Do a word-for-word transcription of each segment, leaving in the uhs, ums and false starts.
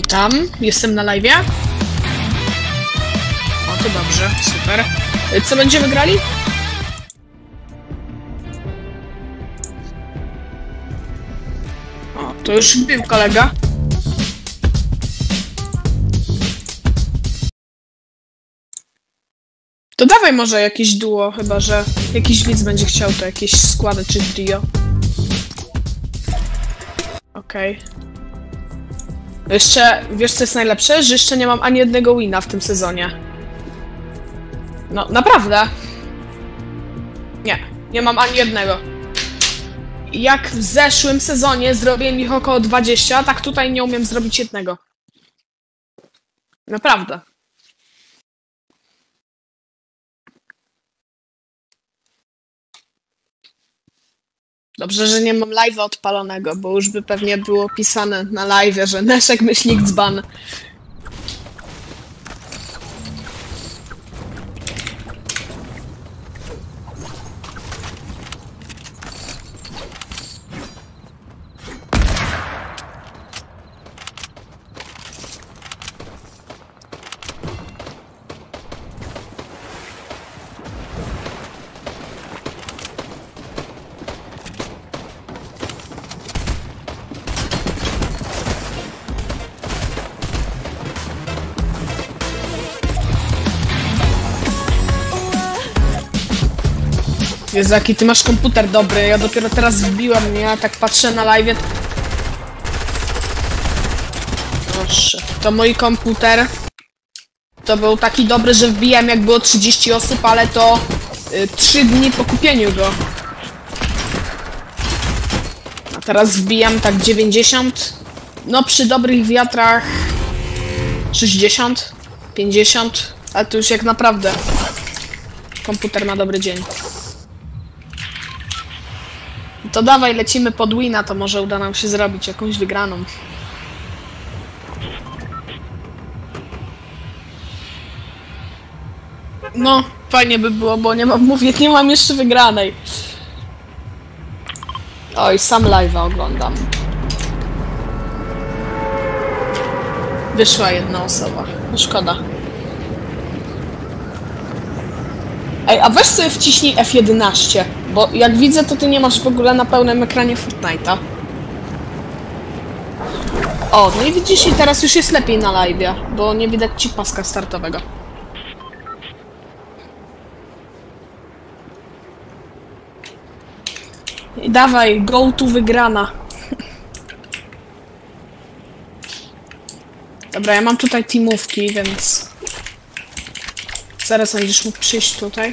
Witam, jestem na live'ie. O, to dobrze, super. Co będziemy grali? O, to już był kolega. To dawaj może jakieś duo, chyba że jakiś widz będzie chciał to jakieś składy czy trio. Okej. Okay. Jeszcze, wiesz co jest najlepsze? Że jeszcze nie mam ani jednego wina w tym sezonie. No, naprawdę. Nie, nie mam ani jednego. Jak w zeszłym sezonie zrobiłem ich około dwadzieścia, tak tutaj nie umiem zrobić jednego. Naprawdę. Dobrze, że nie mam live'a odpalonego, bo już by pewnie było pisane na live'ie, że Neszek myślnik dzban. Jezu, jaki ty masz komputer dobry, ja dopiero teraz wbiłam, nie? Ja tak patrzę na live. Proszę. To mój komputer to był taki dobry, że wbijam jak było trzydzieści osób, ale to y, trzy dni po kupieniu go. A teraz wbijam tak dziewięćdziesiąt. No przy dobrych wiatrach sześćdziesiąt, pięćdziesiąt, ale to już jak naprawdę komputer ma dobry dzień. To dawaj, lecimy pod wina, to może uda nam się zrobić jakąś wygraną. No, fajnie by było, bo nie mam, mówię, nie mam jeszcze wygranej. Oj, sam live'a oglądam. Wyszła jedna osoba, no szkoda. Ej, a weź sobie wciśnij F jedenaście, bo jak widzę, to ty nie masz w ogóle na pełnym ekranie Fortnite'a. O, no i widzisz, i teraz już jest lepiej na live'ie, bo nie widać ci paska startowego. I dawaj, go to wygrana. Dobra, ja mam tutaj teamówki, więc zaraz będziesz mógł przyjść tutaj.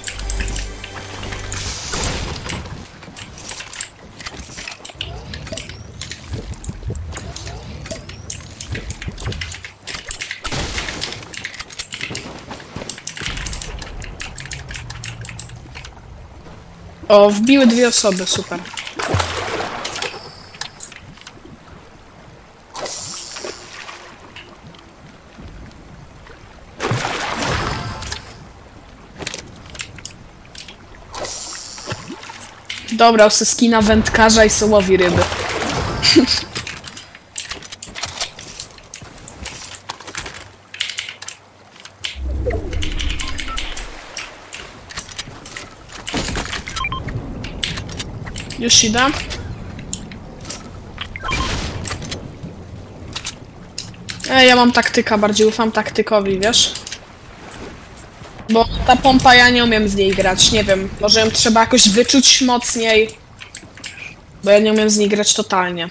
O, wbiły dwie osoby, super. Dobra, se skina wędkarza i se łowi ryby. Już idę. Ej, ja mam taktyka, bardziej ufam taktykowi, wiesz? Bo ta pompa, ja nie umiem z niej grać, nie wiem, może ją trzeba jakoś wyczuć mocniej. Bo ja nie umiem z niej grać totalnie.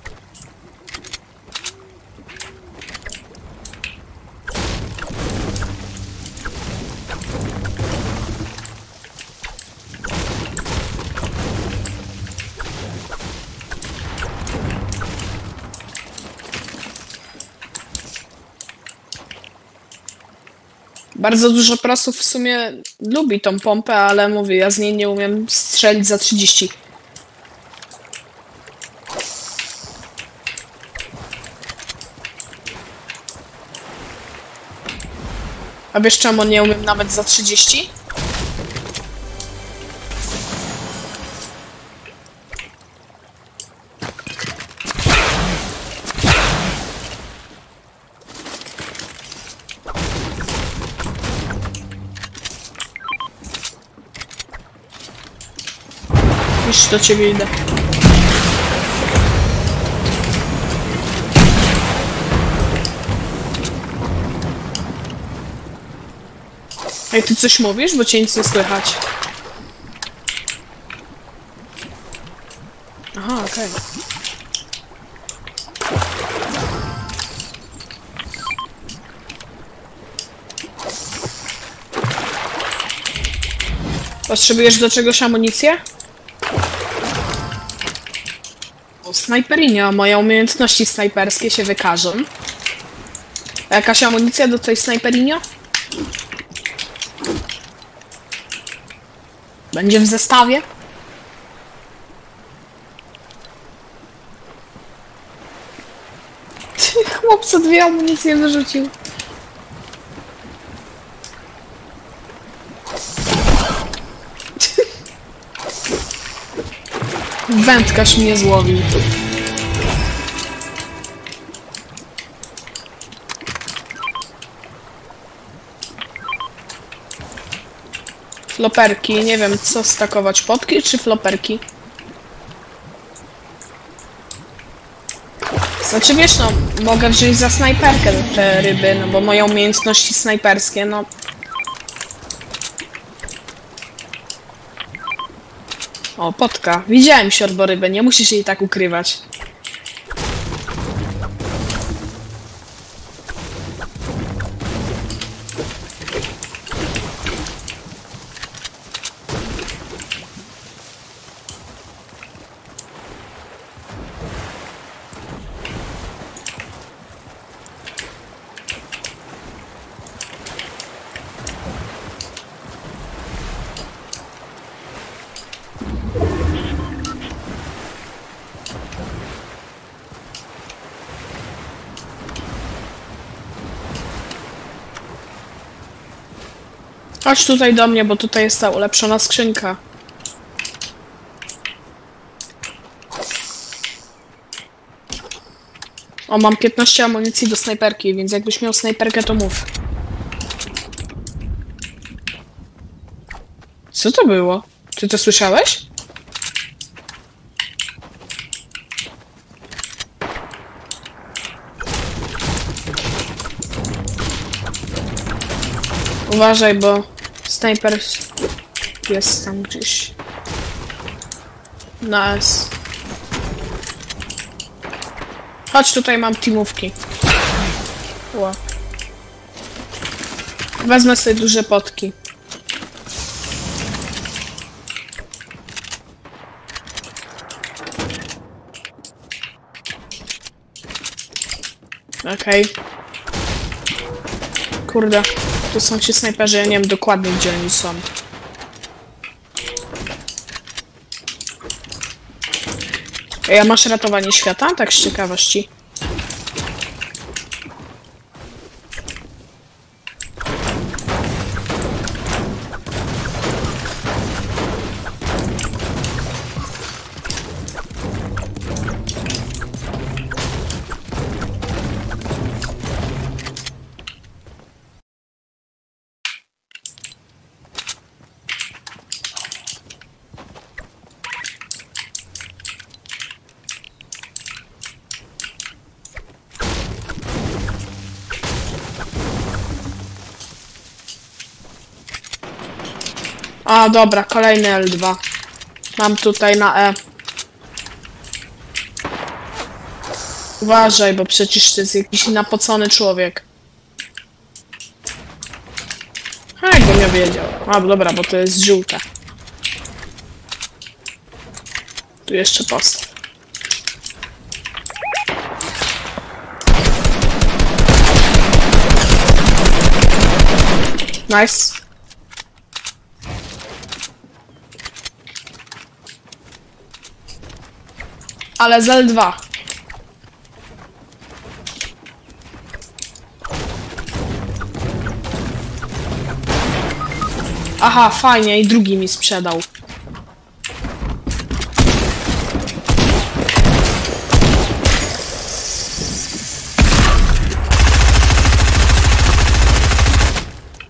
Bardzo dużo prosów w sumie lubi tą pompę, ale mówię, ja z niej nie umiem strzelić za trzydzieści. A wiesz czemu nie umiem nawet za trzydzieści? Już do ciebie idę. Ej, ty coś mówisz? Bo cię nic nie słychać. Aha, okej. Okay. Potrzebujesz do czegoś amunicję? O, snajperinio, moje umiejętności snajperskie się wykażą. A jakaś amunicja do tej snajperinio? Będzie w zestawie? Chłopco dwie amunicje wyrzucił. Wędkarz mnie złowił. Floperki, nie wiem co stakować, potki czy floperki? Znaczy wiesz, no, mogę wziąć za snajperkę te ryby, no bo moje umiejętności snajperskie, no... O, potka. Widziałem siorborybę, nie musisz jej tak ukrywać. Chodź tutaj do mnie, bo tutaj jest ta ulepszona skrzynka. O, mam piętnaście amunicji do snajperki, więc jakbyś miał snajperkę, to mów. Co to było? Ty to słyszałeś? Uważaj, bo snajper jest tam gdzieś. Na S. Chodź, tutaj mam teamówki. Ła. Wezmę sobie duże potki. Okej. Okay. Kurde. Tu są ci snajperzy, ja nie wiem dokładnie gdzie oni są. Ej, a masz ratowanie świata? Tak z ciekawości. A, dobra, kolejny L dwa. Mam tutaj na E. Uważaj, bo przecież to jest jakiś napocony człowiek. A, jakbym ja wiedział. A, dobra, bo to jest żółte. Tu jeszcze post. Nice. Ale z L dwa. Aha, fajnie, i drugi mi sprzedał.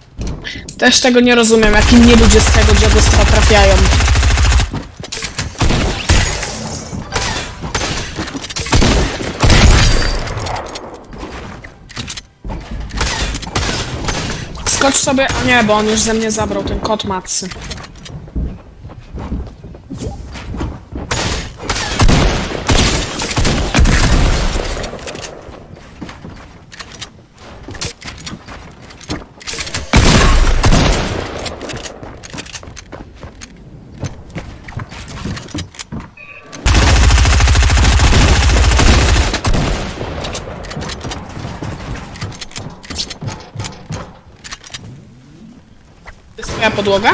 Też tego nie rozumiem, jak inni ludzie z tego dziadostwa trafiają. Skocz sobie... O nie, bo on już ze mnie zabrał ten kot matcy. To jest twoja podłoga?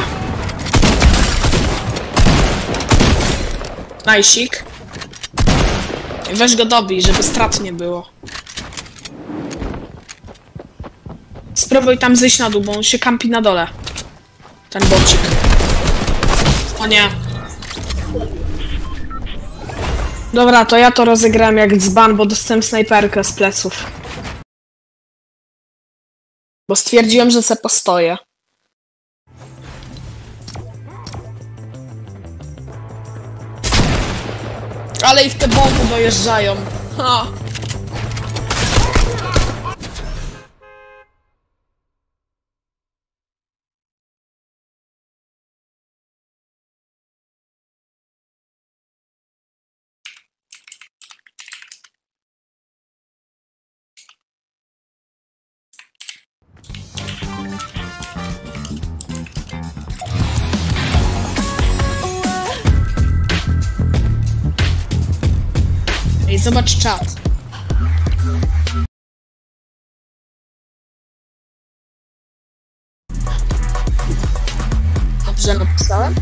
Najsik. Weź go dobij, żeby strat nie było. Spróbuj tam zejść na dół, bo on się kampi na dole. Ten bocik. O nie. Dobra, to ja to rozegrałem jak dzban, bo dostałem snajperkę z pleców. Bo stwierdziłem, że se postoję. Ale ich te bomby dojeżdżają. Ha. Ej, zobacz czat. Dobrze napisałem?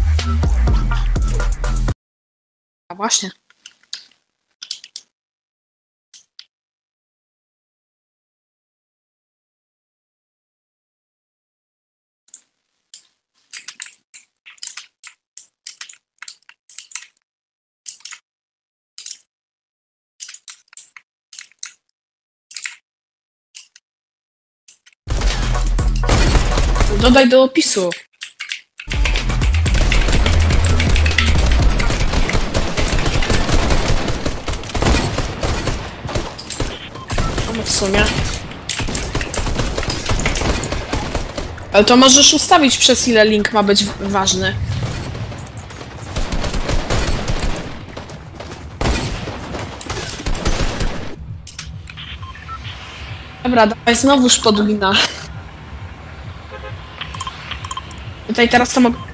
A właśnie. Dodaj do opisu. No w sumie. Ale to możesz ustawić, przez ile link ma być ważny. Dobra, dawaj znowuż podwina. Tutaj teraz to mogę...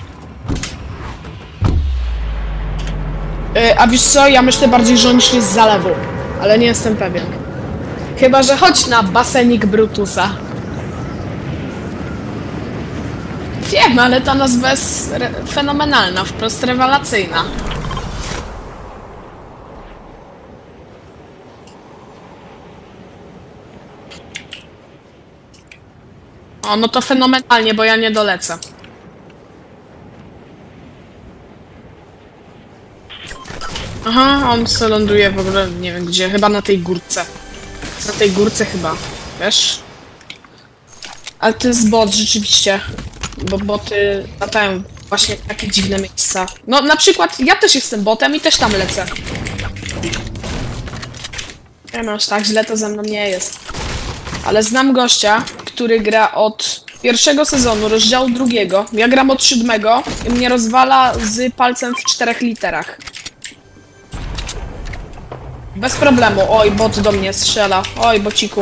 Yy, a wiesz co? Ja myślę bardziej, że on szli z zalewu. Ale nie jestem pewien. Chyba że chodź na basenik Brutusa. Wiem, ale ta nazwa jest fenomenalna, wprost rewelacyjna. O, no to fenomenalnie, bo ja nie dolecę. Aha, on se ląduje w ogóle, nie wiem gdzie, chyba na tej górce. Na tej górce chyba, wiesz? Ale to jest bot rzeczywiście, bo boty latają właśnie w takie dziwne miejsca. No na przykład ja też jestem botem i też tam lecę. Nie no, aż tak źle to ze mną nie jest. Ale znam gościa, który gra od pierwszego sezonu, rozdziału drugiego. Ja gram od siódmego i mnie rozwala z palcem w czterech literach. Bez problemu. Oj, bot do mnie strzela. Oj, bociku.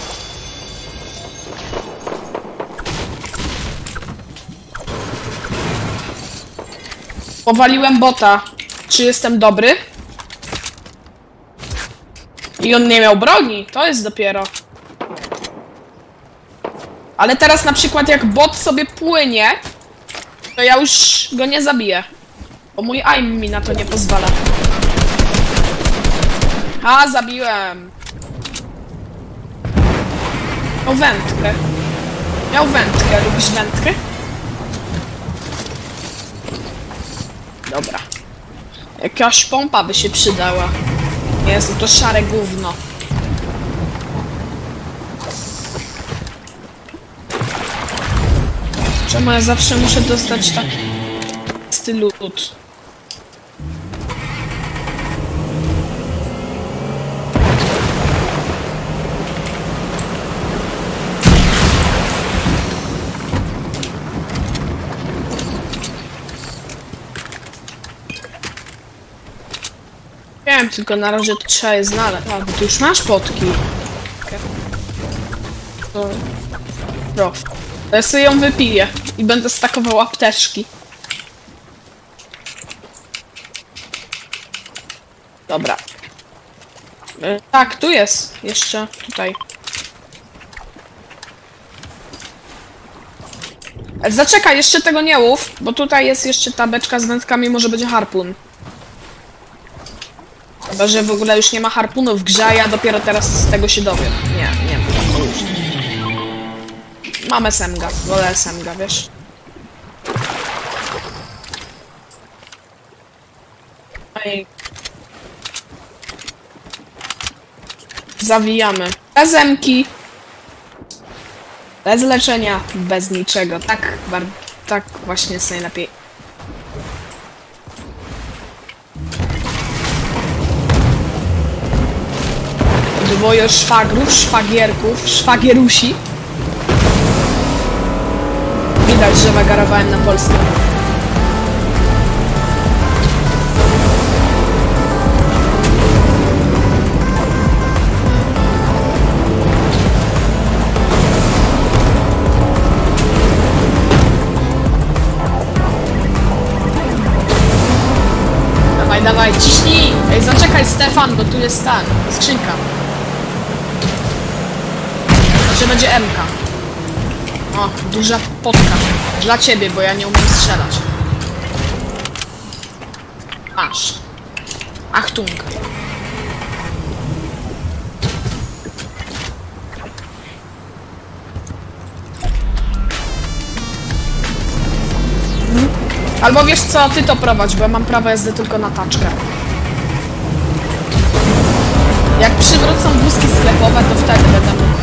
Powaliłem bota. Czy jestem dobry? I on nie miał broni. To jest dopiero. Ale teraz na przykład jak bot sobie płynie, to ja już go nie zabiję. Bo mój aim mi na to nie pozwala. A, zabiłem. Miał wędkę. Miał wędkę. Lubisz wędkę? Dobra. Jakaś pompa by się przydała. Jezu, to szare gówno. Czemu ja zawsze muszę dostać taki styl lód? Wiem, tylko na razie to trzeba je znaleźć. A, bo ty już masz potki. Okay. To... Proszę. To ja sobie ją wypiję i będę stakował apteczki. Dobra. E, tak, tu jest. Jeszcze tutaj. E, zaczekaj, jeszcze tego nie łów, bo tutaj jest jeszcze ta beczka z wędkami, może będzie harpun. Chyba, że w ogóle już nie ma harpunów w grze, a ja dopiero teraz z tego się dowiem. Nie, nie ma. Mam S M G, wolę S M G, wiesz? Ej. Zawijamy. Bez emki. Bez leczenia, bez niczego. Tak, bardzo, tak właśnie jest najlepiej. Dwoje szwagrów, szwagierków, szwagierusi. Widać, że wagarowałem na polskim. Dawaj, dawaj, ciśnij! Ej, zaczekaj, Stefan, bo tu jest ta skrzynka. Znaczy będzie M K. O, duża potka. Dla ciebie, bo ja nie umiem strzelać. Masz. Achtung. Albo wiesz co, ty to prowadź, bo ja mam prawo jazdy tylko na taczkę. Jak przywrócą wózki sklepowe, to wtedy będę mógł.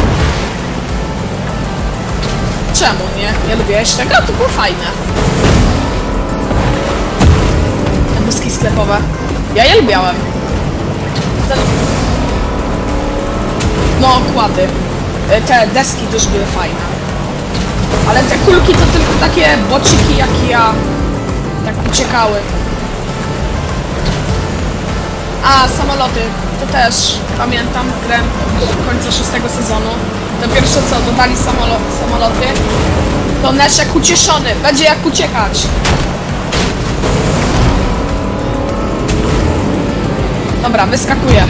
Czemu nie? Nie lubiłeś tego? To było fajne. Te wózki sklepowe. Ja je lubiałem. Ten... No, okłady. Te deski też były fajne. Ale te kulki to tylko takie bociki jak ja. Tak uciekały. A, samoloty. To też pamiętam grę do końca szóstego sezonu. To pierwsze co dodali samolo samoloty, to Neszek ucieszony. Będzie jak uciekać. Dobra, wyskakuję.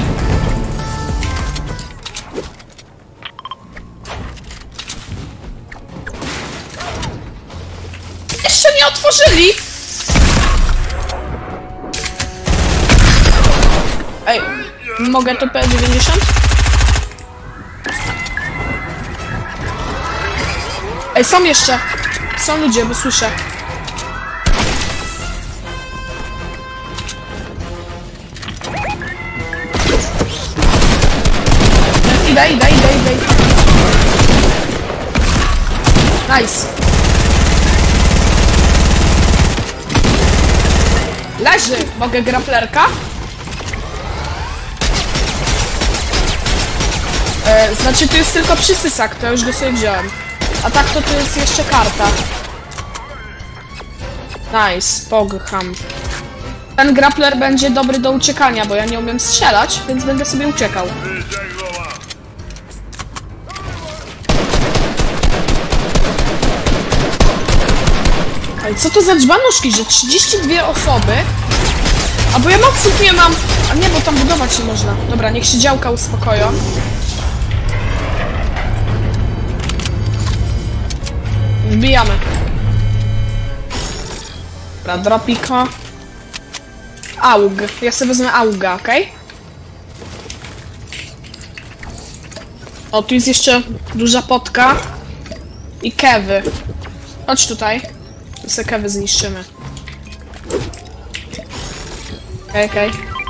Jeszcze nie otworzyli! Ej, mogę to P dziewięćdziesiąt? Ej, są jeszcze! Są ludzie, bo słyszę. Idę, idę, idę, idę. Nice. Leży! Mogę graplerka? E, znaczy tu jest tylko przysysak, to już go sobie wziąłem. A tak to tu jest jeszcze karta. Nice, pogham. Ten grappler będzie dobry do uciekania, bo ja nie umiem strzelać, więc będę sobie uciekał. Ale co to za dzbanuszki, że trzydzieści dwie osoby? A bo ja moców nie mam. A nie, bo tam budować nie można. Dobra, niech się działka uspokoją. Wbijamy. Dobra, dropiko. Aug. Ja sobie wezmę auga, okej? Okay? O, tu jest jeszcze duża potka. I kewy. Chodź tutaj. Tu sobie kewy zniszczymy. Okej, okay, okej.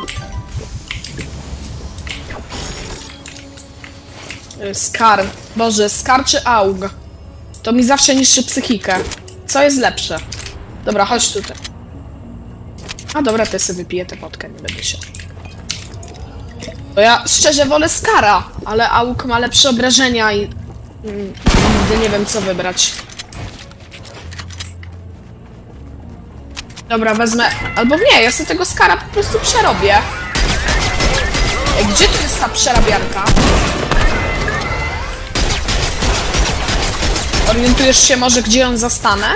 Okay. Skar. Boże, skar czy aug? To mi zawsze niszczy psychikę. Co jest lepsze? Dobra, chodź tutaj. A dobra, to ja sobie wypiję tę potkę, nie będę się. Bo ja szczerze wolę skara, ale aug ma lepsze obrażenia i... Nigdy nie wiem co wybrać. Dobra, wezmę... Albo nie, ja sobie tego skara po prostu przerobię. Ej, gdzie tu jest ta przerabiarka? Orientujesz się może, gdzie ją zastanę?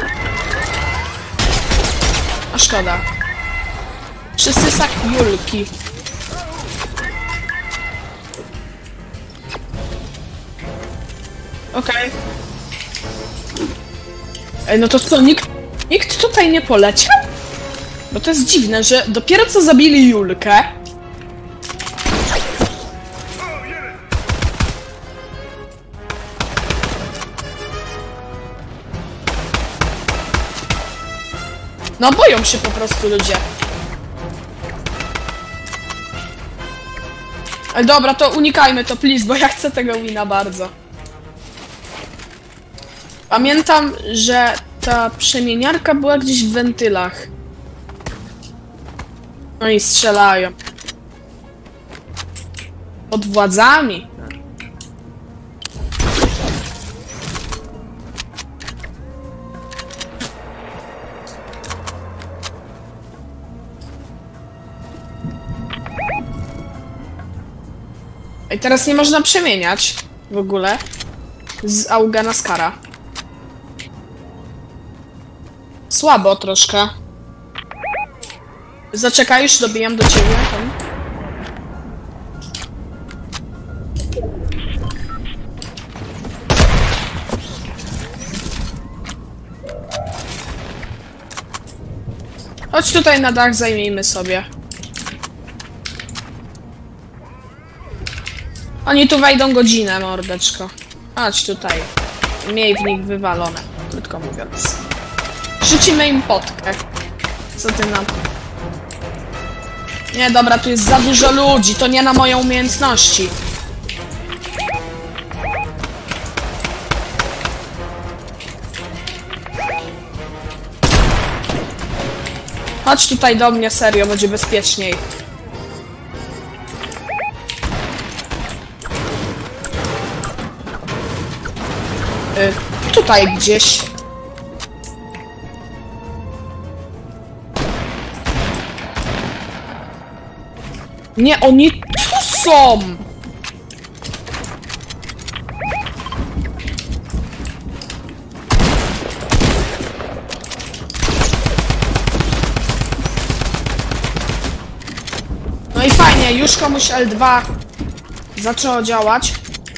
A szkoda. Przysysak Julki. Okej. Okay. Ej, no to co, nikt, nikt tutaj nie poleciał? Bo to jest dziwne, że dopiero co zabili Julkę. No boją się po prostu ludzie. Ale dobra, to unikajmy to, please, bo ja chcę tego wina bardzo. Pamiętam, że ta przemieniarka była gdzieś w wentylach. No i strzelają. Pod władzami. I teraz nie można przemieniać w ogóle z auga na skara. Słabo troszkę. Zaczekaj, już dobijam do ciebie. Tam. Chodź tutaj na dach, zajmijmy sobie. Oni tu wejdą godzinę, mordeczko. Chodź tutaj. Miej w nich wywalone, krótko mówiąc. Rzucimy im potkę. Co ty na to? Nie, dobra, tu jest za dużo ludzi, to nie na moje umiejętności. Chodź tutaj do mnie, serio, będzie bezpieczniej. Y, tutaj gdzieś. Nie, oni tu są! No i fajnie, już komuś L dwa zaczęło działać.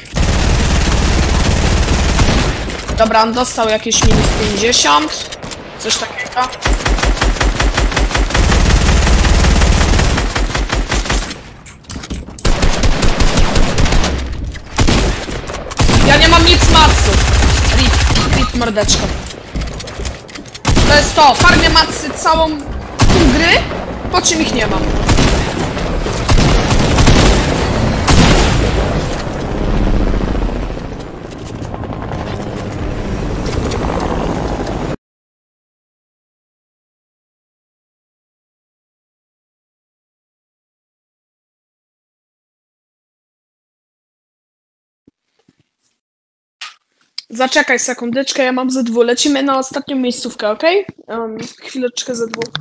Dobra, on dostał jakieś minus pięćdziesiąt. Coś takiego. Ja nie mam nic maców. Rip, rip mordeczko. To jest to, farmię macy całą tą gry, po czym ich nie mam. Zaczekaj sekundeczkę, ja mam ze dwu. Lecimy na ostatnią miejscówkę, ok? Um, chwileczkę ze dwu.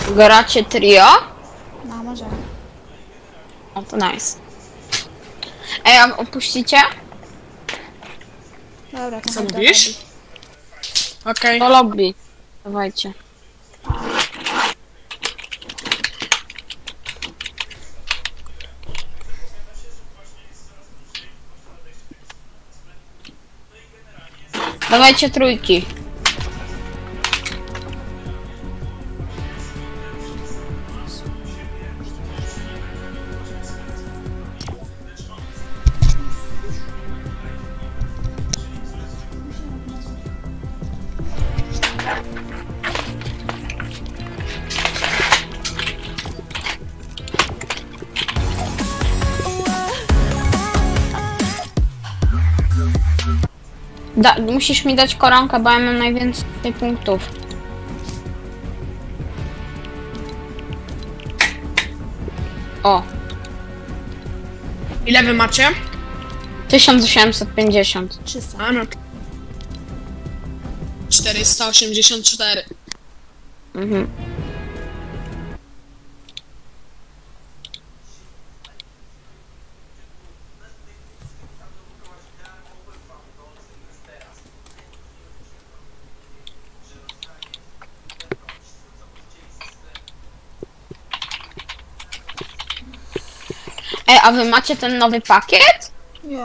Gracie trio? No, może. O, to nice. Ej, a opuścicie? Dobra, to Co chodź do mówisz? lobby. Okej. Do lobby. Dawajcie. Dawajcie trójki. Da, musisz mi dać koronkę, bo ja mam najwięcej punktów. O, Ile wy macie? tysiąc osiemset pięćdziesiąt. trzysta. A no. czterysta osiemdziesiąt cztery. Mhm. Ej, a wy macie ten nowy pakiet? Nie.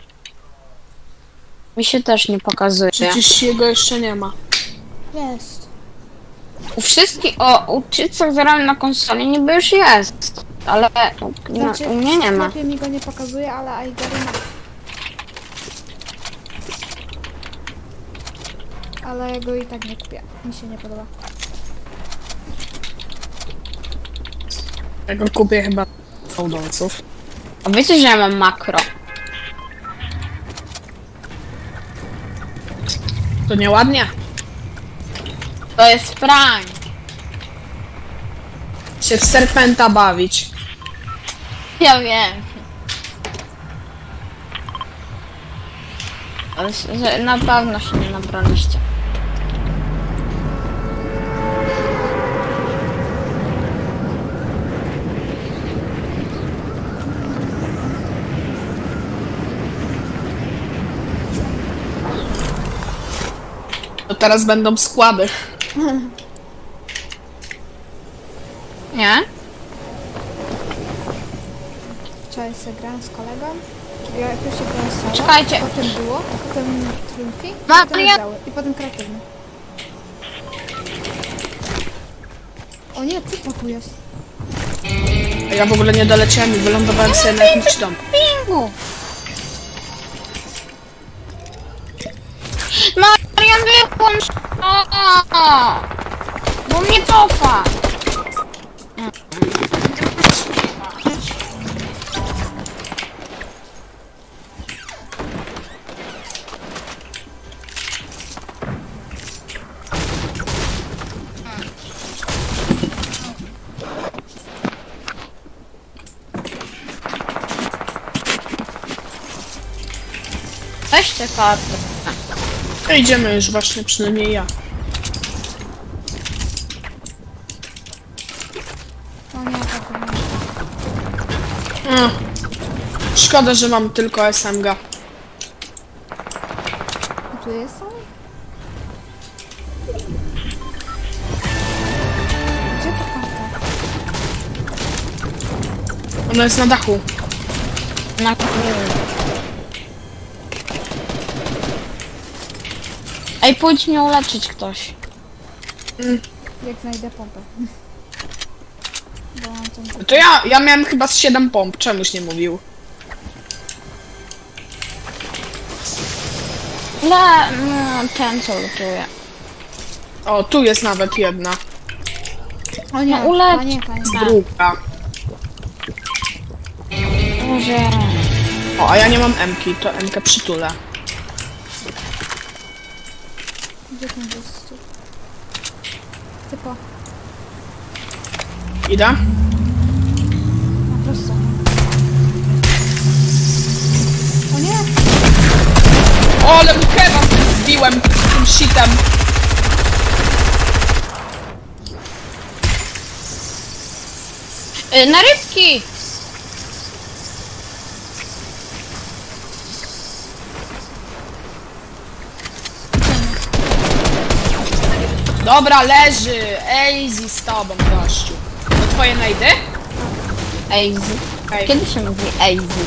Mi się też nie pokazuje. Przecież jego jeszcze nie ma. Jest. U wszystkich, o, u tych, co grałem na konsoli niby już jest. Ale u, na, Znaczy, u mnie nie ma. lepiej mi go nie pokazuje, ale Aigery ma. Ale ja go i tak nie kupię. Mi się nie podoba. Ja go kupię chyba fałdolców. A wiecie, że ja mam makro? To nieładnie. To jest prank. Się w serpenta bawić. Ja wiem. Ale s- że na pewno się nie nabraliście. To teraz będą składy. Nie? Wczoraj sobie grałem z kolegą. Ja jakoś się grałem solo. Czekajcie. Potem było, potem trójki. Maria- Potem oddziały. I potem kreatywny. O nie, ty tu jest. A ja w ogóle nie doleciałem i wylądowałem sobie na jakimś domu. Bingu! Marian, wyłącz! O, o, bo mnie cofa! Weźcie kartę. To idziemy już właśnie, przynajmniej ja. O nie, tak nie. Mm. Szkoda, że mam tylko S M G. A tu jest on? Gdzie ta karta? Ona jest na dachu. Na Ej, pójdź mnie uleczyć ktoś. Jak znajdę pompę. Bo mam tą... To ja, ja miałem chyba z siedem pomp, czemuś nie mówił. Le, no, ten co lutuje. O, tu jest nawet jedna. O nie, No, ulecz. panieka, nie. Druga. Boże. O, a ja nie mam M-ki, to M-kę przytulę. Gdzie ten gościu? Typo, Idę? na prosto. O nie! O, ale mu kebab zbiłem tym shitem. Y, na rybki! Dobra, leży! Easy z tobą, gościu. To twoje najdy? Easy. Okej. Kiedy się mówi easy?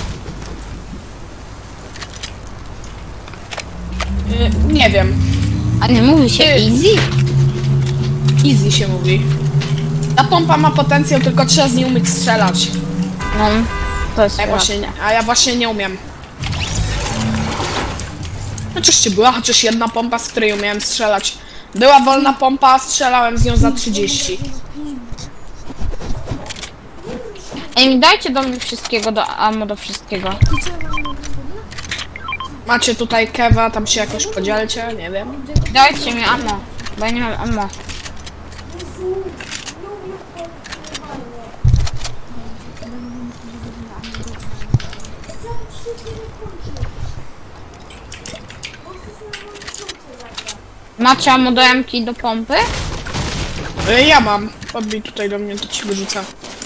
Y, nie wiem. A nie mówi się Ty- easy? Easy się mówi. Ta pompa ma potencjał, tylko trzeba z niej umieć strzelać. No, to jest A ja właśnie, nie- a ja właśnie nie umiem. Oczywiście była chociaż jedna pompa, z której umiałem strzelać. Była wolna pompa, strzelałem z nią za trzydzieści. Ej, dajcie do mnie wszystkiego, do ammo do wszystkiego. Macie tutaj kewa, tam się jakoś podzielcie, nie wiem. Dajcie mi ammo, bo ja nie mam ammo. Macie ammo do emki do pompy? Y, Ja mam. Podbij tutaj do mnie, to ci wyrzucę.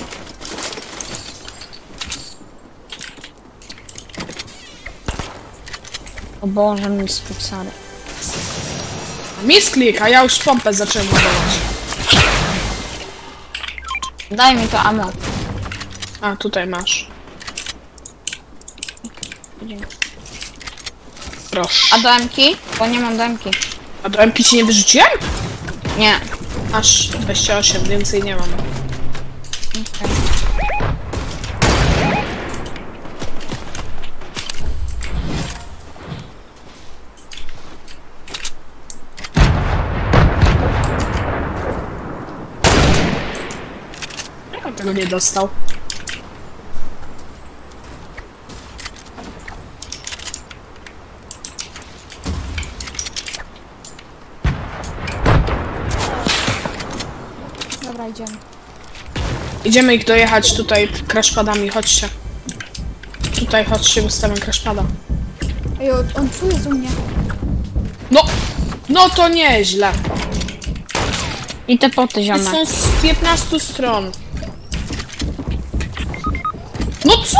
O Boże, mi spuksary. Misklik, a ja już pompę zacząłem budować. Daj mi to ammo. A, tutaj masz. Proszę. A do emki? Bo nie mam do emki. A do M P ci nie wyrzuciłem? Nie. Aż dwadzieścia osiem, więcej nie mam. Okay. Jak on tego nie dostał? Dobra, idziemy. Idziemy ich dojechać tutaj crashpadami, chodźcie. Tutaj chodźcie, wystawiam crashpada. Ej, on, on tu jest u mnie. No! No to nieźle. I te poty ziome. Są z piętnastu stron. No co?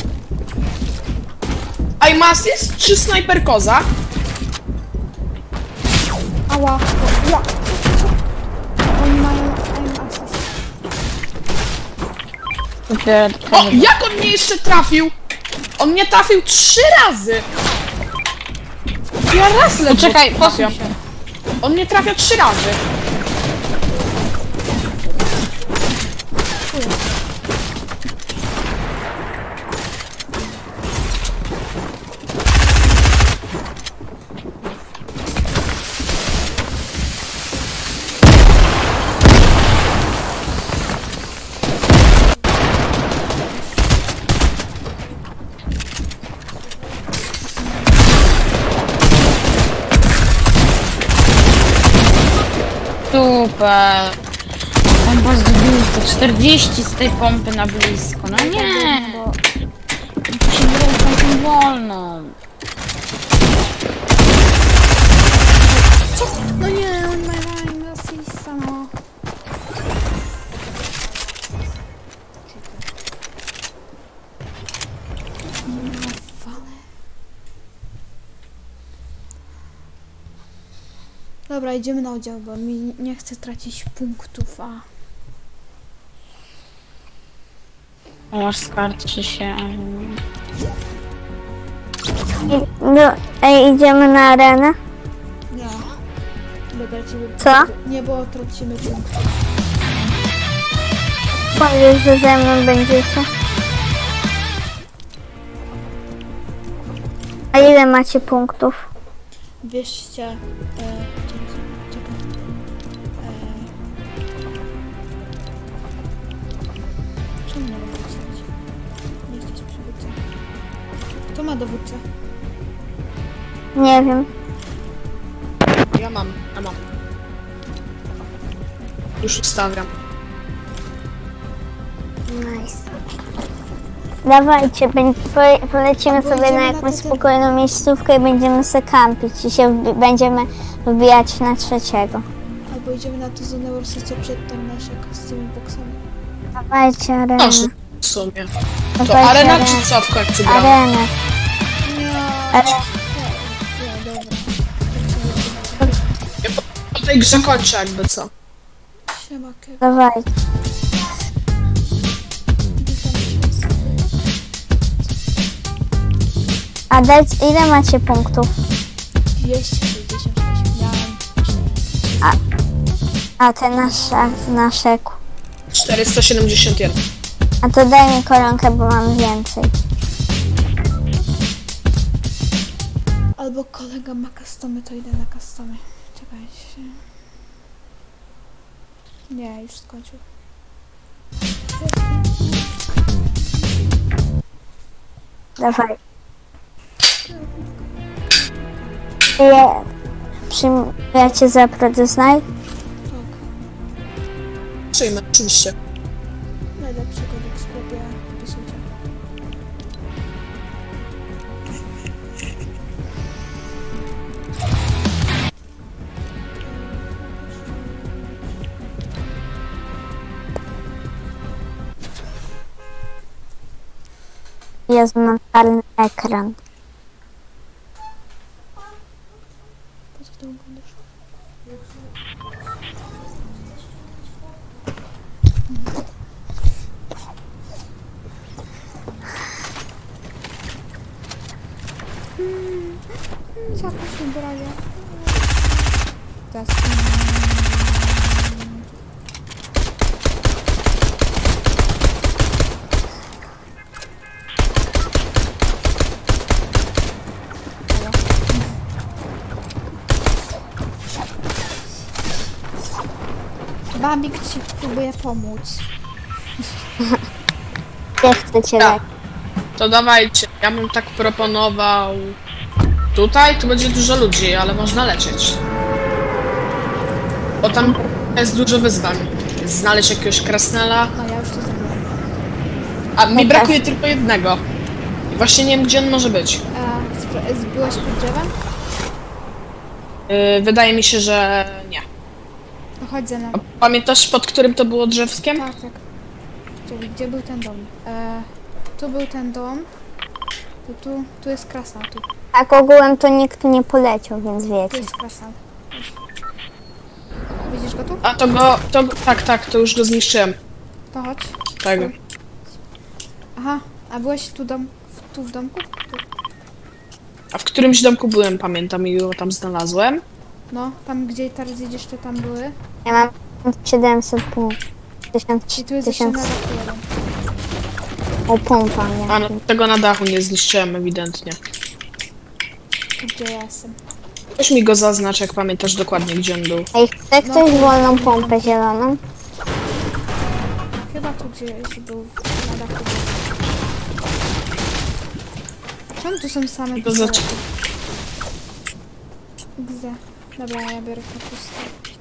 Aimas jest czy snajper koza? Ała. O, ja. Oni mają aim assist. Dopiero O, jak on mnie jeszcze trafił? On mnie trafił trzy razy. Ja raz ledwo Czekaj, trafiam. posuń się. On mnie trafia trzy razy. Super. Pompa z blisko. czterdzieści z tej pompy na blisko. No nie. Bo Muszę grać taką wolną. no nie, oni mają aim assist, no. No, fale. Dobra, idziemy na oddział, bo mi nie chcę tracić punktów, a... Masz skarczy się. No, ej, idziemy na arenę? Nie. Bo tracimy... Co? Nie, bo tracimy punktów. Powiedz, że ze mną będziecie. A ile macie punktów? dwieście... E, czekaj, czekaj. E, czemu nie mogę wstać? Nie jesteś przywódcą. Kto ma dowódcę? Nie wiem. Ja mam, ja mam. Już ustawiam. Nice. Dawajcie, będ- po- polecimy Albo sobie na idziemy na jakąś te- spokojną miejscówkę i będziemy se kampić i się wbi- będziemy wbijać na trzeciego. Albo idziemy na to zonę Warsaw, co przed tam nasz, jak z tymi boksami. Dawajcie arenę. No, w sumie. To Dawajcie arena arenę. czy co w końcu gramy? Arenę. Nie, Are- nie, dobra. Ja po, po tej grze kończę jakby co. Siema, Kev. Dawajcie. A dać, ile macie punktów? dwieście sześćdziesiąt osiem. Miałem A te nasze, nasze. ku- czterysta siedemdziesiąt jeden. A to daj mi koronkę, bo mam więcej. Albo kolega ma customy, to idę na customy. Czekajcie. Nie, już skończył. Dawaj. Ja, przym, ja cię zaprodę znaj. Tak. Przyjmę, oczywiście. Najlepszego w sklepie. Wpisujcie. Jest mam czarny ekran. Po co to oglądasz? Co to się braje? Teraz... Bambik ci próbuje pomóc. Nie chcę cię Ja. leczyć. To dawajcie, ja bym tak proponował... Tutaj tu będzie dużo ludzi, ale można lecieć. Bo tam jest dużo wyzwań. Znaleźć jakiegoś krasnala. No ja już to zrobiłam. A mi Okej. brakuje tylko jednego. I właśnie nie wiem, gdzie on może być. A spra- byłeś pod drzewem? Yy, wydaje mi się, że nie. No chodź ze mną. A pamiętasz, pod którym to było drzewskiem? Tak, tak. Czyli gdzie był ten dom? E, tu był ten dom. Tu, tu, tu jest krasnal, tu. Tak ogółem to nikt nie poleciał, więc Tu wiecie. jest krasnal. Widzisz go tu? A to go, to tak, tak, to już go zniszczyłem. To chodź. Tak. Aha, a byłeś tu, dom, w- tu w domku? Tu. A w którymś domku byłem, pamiętam, i go tam znalazłem. No, tam gdzie teraz jedziesz, to tam były. Ja mam siedemset punktów. tysiąc, I tu jest jeszcze na tysiąc, dachu jeden. o pompa, nie? A no, tego na dachu nie zniszczyłem ewidentnie. Tu gdzie ja jestem. Weź mi go zaznacz, jak pamiętasz dokładnie, gdzie on był. Ej, chce ktoś wolną pompę zieloną? Chyba tu gdzieś był na dachu. Czemu tu są same To znaczy- pistolety? Gdzie? Dobra, ja biorę kapustę.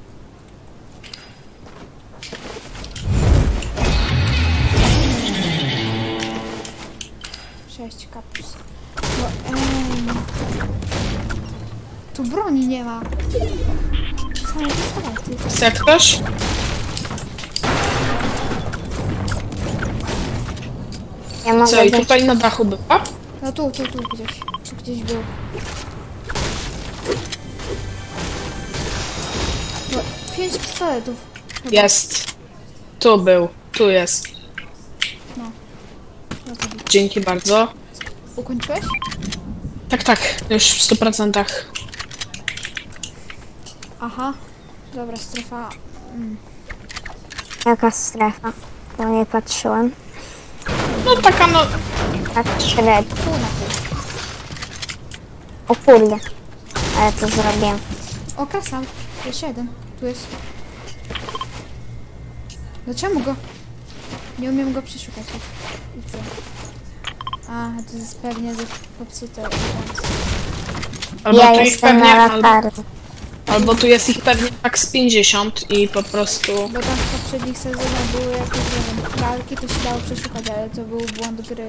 Sześć kapust. No, ej. Tu broni nie ma. Same pistolety. Chce ktoś? Ja mogę Co, i dać... tutaj na dachu była? No tu, tu, tu gdzieś. Tu gdzieś był. No, pięć pistoletów. Chyba. Jest. Tu był, tu jest. No to widzę. Dzięki bardzo. Ukończyłeś? Tak, tak, już w stu procentach. Aha. Dobra, strefa. Mm. Jaka strefa? Bo nie patrzyłem. No taka no... Tak średnio. Tu na pół. O kurde. Ale to zrobiłem. O, kasa. Jeszcze jeden. Tu jest. No czemu go? Nie umiem go przeszukać. I co? A, to jest pewnie ze popsute. Albo Ja tu ich jestem pewnie... na Albo, latarni. albo tu jest ich pewnie tak z pięćdziesiąt i po prostu... Bo tam w poprzednich sezonach były jakieś, nie wiem, lalki, to się dało przeszukać, ale to był błąd gry.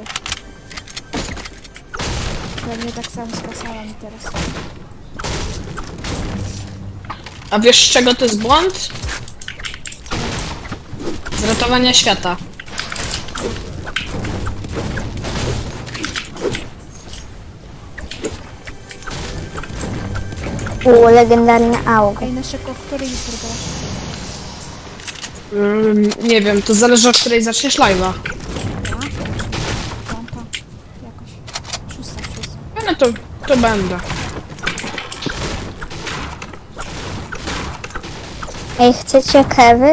Pewnie tak samo z kasami teraz. A wiesz, z czego to jest błąd? Z ratowania świata. U, legendarny augo. Ej, naszego, w której już wygrasz? Ym, nie wiem, to zależy od której zaczniesz live'a. Piąta. Jakoś. Szósta, szósta. No to, to będę. Ej, chcecie kewy?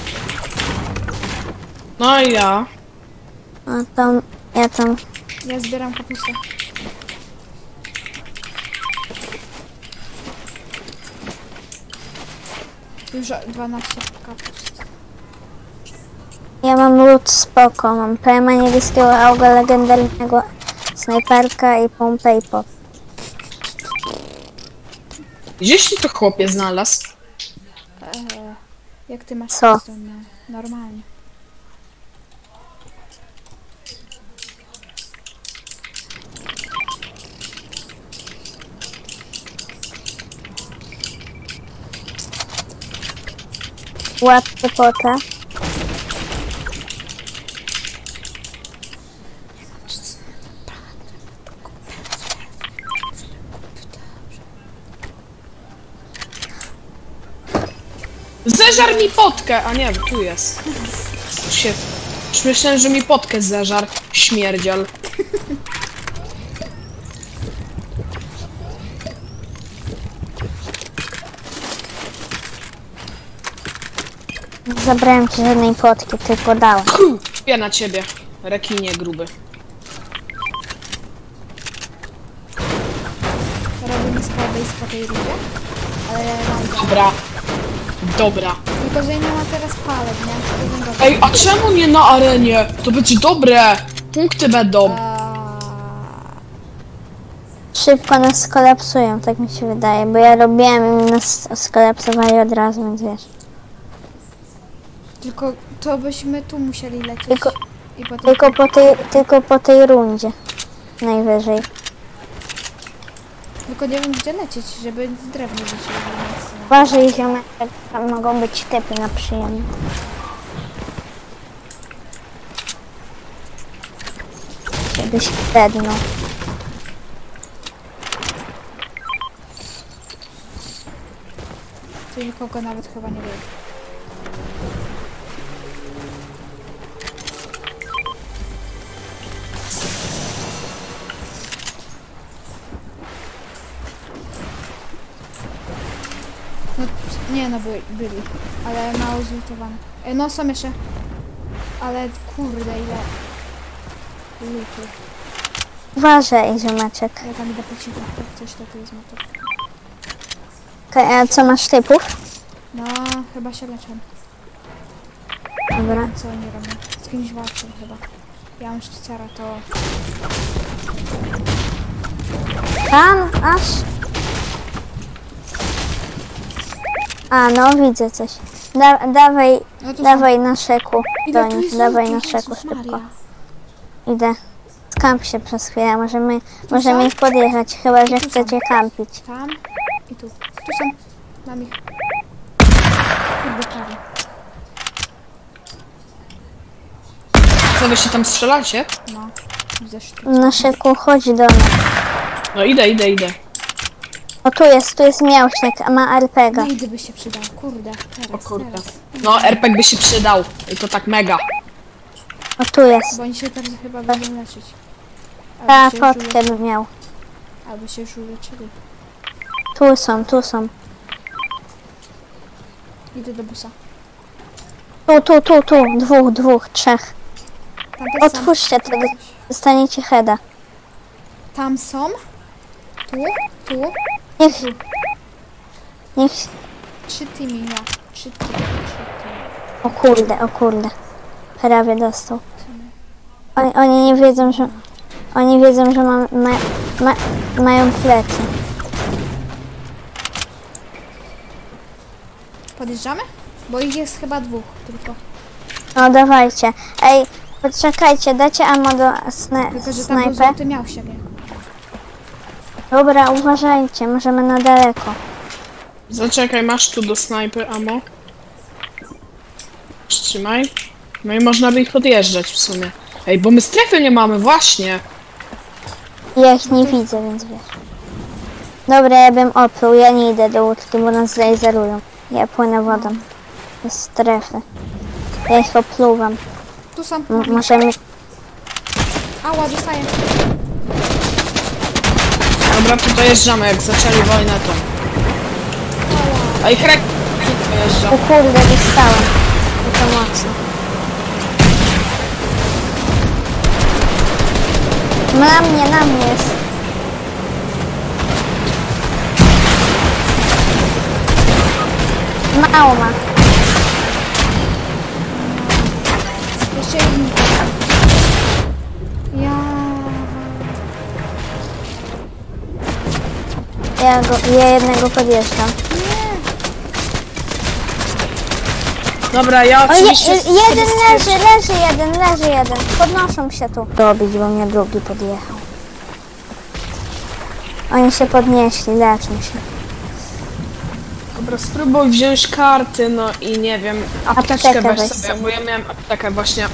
No i ja. No to ja tam... Ja zbieram kapustę. Już dwanaście kapust. Ja mam lód spoko, mam prema niebieskiego auga, legendarnego snajperka i pompę i pop. Gdzieś ty to chłopie znalazł? Eee, jak ty masz Co? kapustę? No, normalnie. Łapkę potę. Zeżar mi potkę! A nie, tu jest. Już się... Już myślałem, że mi potkę zeżar. Śmierdziel. Nie zabrałem ci żadnej potki, tylko dałem. Pię na ciebie, rekinie gruby. Robimy składy z po tej rundzie. Ale mam Dobra. Dobra. tylko, że nie ma teraz palek, nie? To jest najgorsze. Ej, a czemu nie na arenie? To będzie dobre. Punkty będą. A, Szybko nas skolapsują, tak mi się wydaje, bo ja robiłem i mi nas skolapsowali od razu, więc wiesz. tylko to byśmy tu musieli lecieć. Tylko- I potem... Tylko po tej, tylko po tej rundzie. Najwyżej. Tylko nie wiem gdzie lecieć, żeby z drewna lecieć. Uważaj, ziomek, tam mogą być typy na przyjemnie. Żebyś pednął. Tu nikogo nawet chyba nie było. No, nie no, byli, byli, ale mało zlutowane. E, no, są jeszcze. Ale kurde, ile lutu. Uważaj, ziomeczek. Ja tam idę po cichu, jak coś to tu jest motor. Okej, a co masz typów? No, chyba się leczą. Dobra. Co oni robią? Z kimś walczą chyba. Ja mam sztycera, to... Tam, aż. A, no widzę coś. Da, dawaj, No to dawaj na szeku. Ile Do tu nich, jest dawaj lutu? na szeku Jezus szybko. Maria. Idę. Skamp się przez chwilę, możemy, są? możemy ich podjechać, chyba że tu są. chcecie kampić. Tam i tu. Tu są. Mam ich. Kurde, prawie. Co wy się tam strzelacie? No. Widzę sztyc. Na szeku, chodź do mnie. No idę, idę, idę. O, tu jest, tu jest miałśnik, a ma er pe gie. No i gdyby się przydał. Kurde, teraz, O kurde. teraz. No, er pe gie by się przydał. I to tak mega. O, tu jest. Bo oni się teraz chyba będą leczyć. Ta Albo się już fotkę ule- by miał. Albo się już uleczyli. Tu są, tu są. Idę do busa. Tu, tu, tu, tu. Dwóch, dwóch, trzech. Tam też są. Otwórzcie to, dostaniecie heada. Tam są. Tu, tu. Niech, niech... Trzy teamy, ja. Trzy teamy. Trzy teamy. O kurde, o kurde. Prawie dostał. Oni, oni nie wiedzą, że... Oni wiedzą, że mam, ma, ma, mają plecy. Podjeżdżamy? Bo ich jest chyba dwóch tylko. No dawajcie. Ej, poczekajcie, dacie ammo do sna Tylko, że tam był snajpy? złoty miał siebie. Dobra, uważajcie, możemy na daleko. Zaczekaj, masz tu do snajpy ammo. Trzymaj. No i można by ich podjeżdżać w sumie. Ej, bo my strefy nie mamy, właśnie. Ja ich nie widzę, więc wiesz. Dobra, ja bym opluł, ja nie idę do łódki, bo nas zlaserują. Ja płynę wodą. Do strefy. Ja ich opluwam. Tu są. M możemy... Ała, dostaję. Dobra, to dojeżdżamy, jak zaczęli wojnę to. A ich rek... dojeżdża. O kurde, dostałem. To mocno. Na mnie, na mnie jest. Mało ma. Jeszcze jeden. Ja... Ja, go, ja jednego podjeżdżam. Dobra, ja O, je, oczywiście... jeden leży, leży jeden, leży jeden. Podnoszą się tu. Robić, bo mnie drugi podjechał. Oni się podnieśli, leczą się. Dobra, spróbuj wziąć karty, no i nie wiem, apteczkę Aptekę weź weź sobie, sobie. bo ja miałem aptekę właśnie.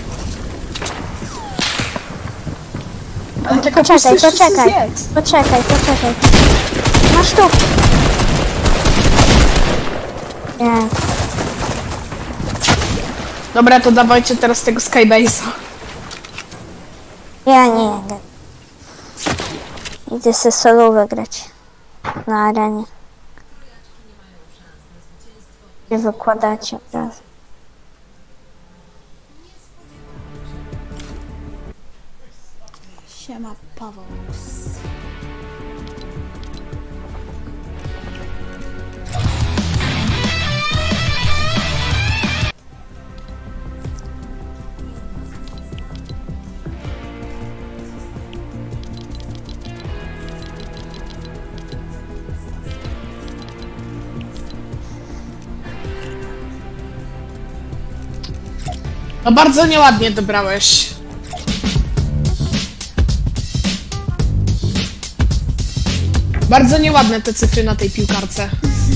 Ale taka Poczekaj, pusta jeszcze poczekaj. zjedz. Poczekaj, poczekaj. Masz tu. Nie. Dobra, to dawajcie teraz tego Skybase'a. Ja nie jadę. Idę se solo wygrać. Na arenie. I wykładacie od razu. Siema, Paweł. No bardzo nieładnie dobrałeś. Bardzo nieładne te cyfry na tej piłkarce.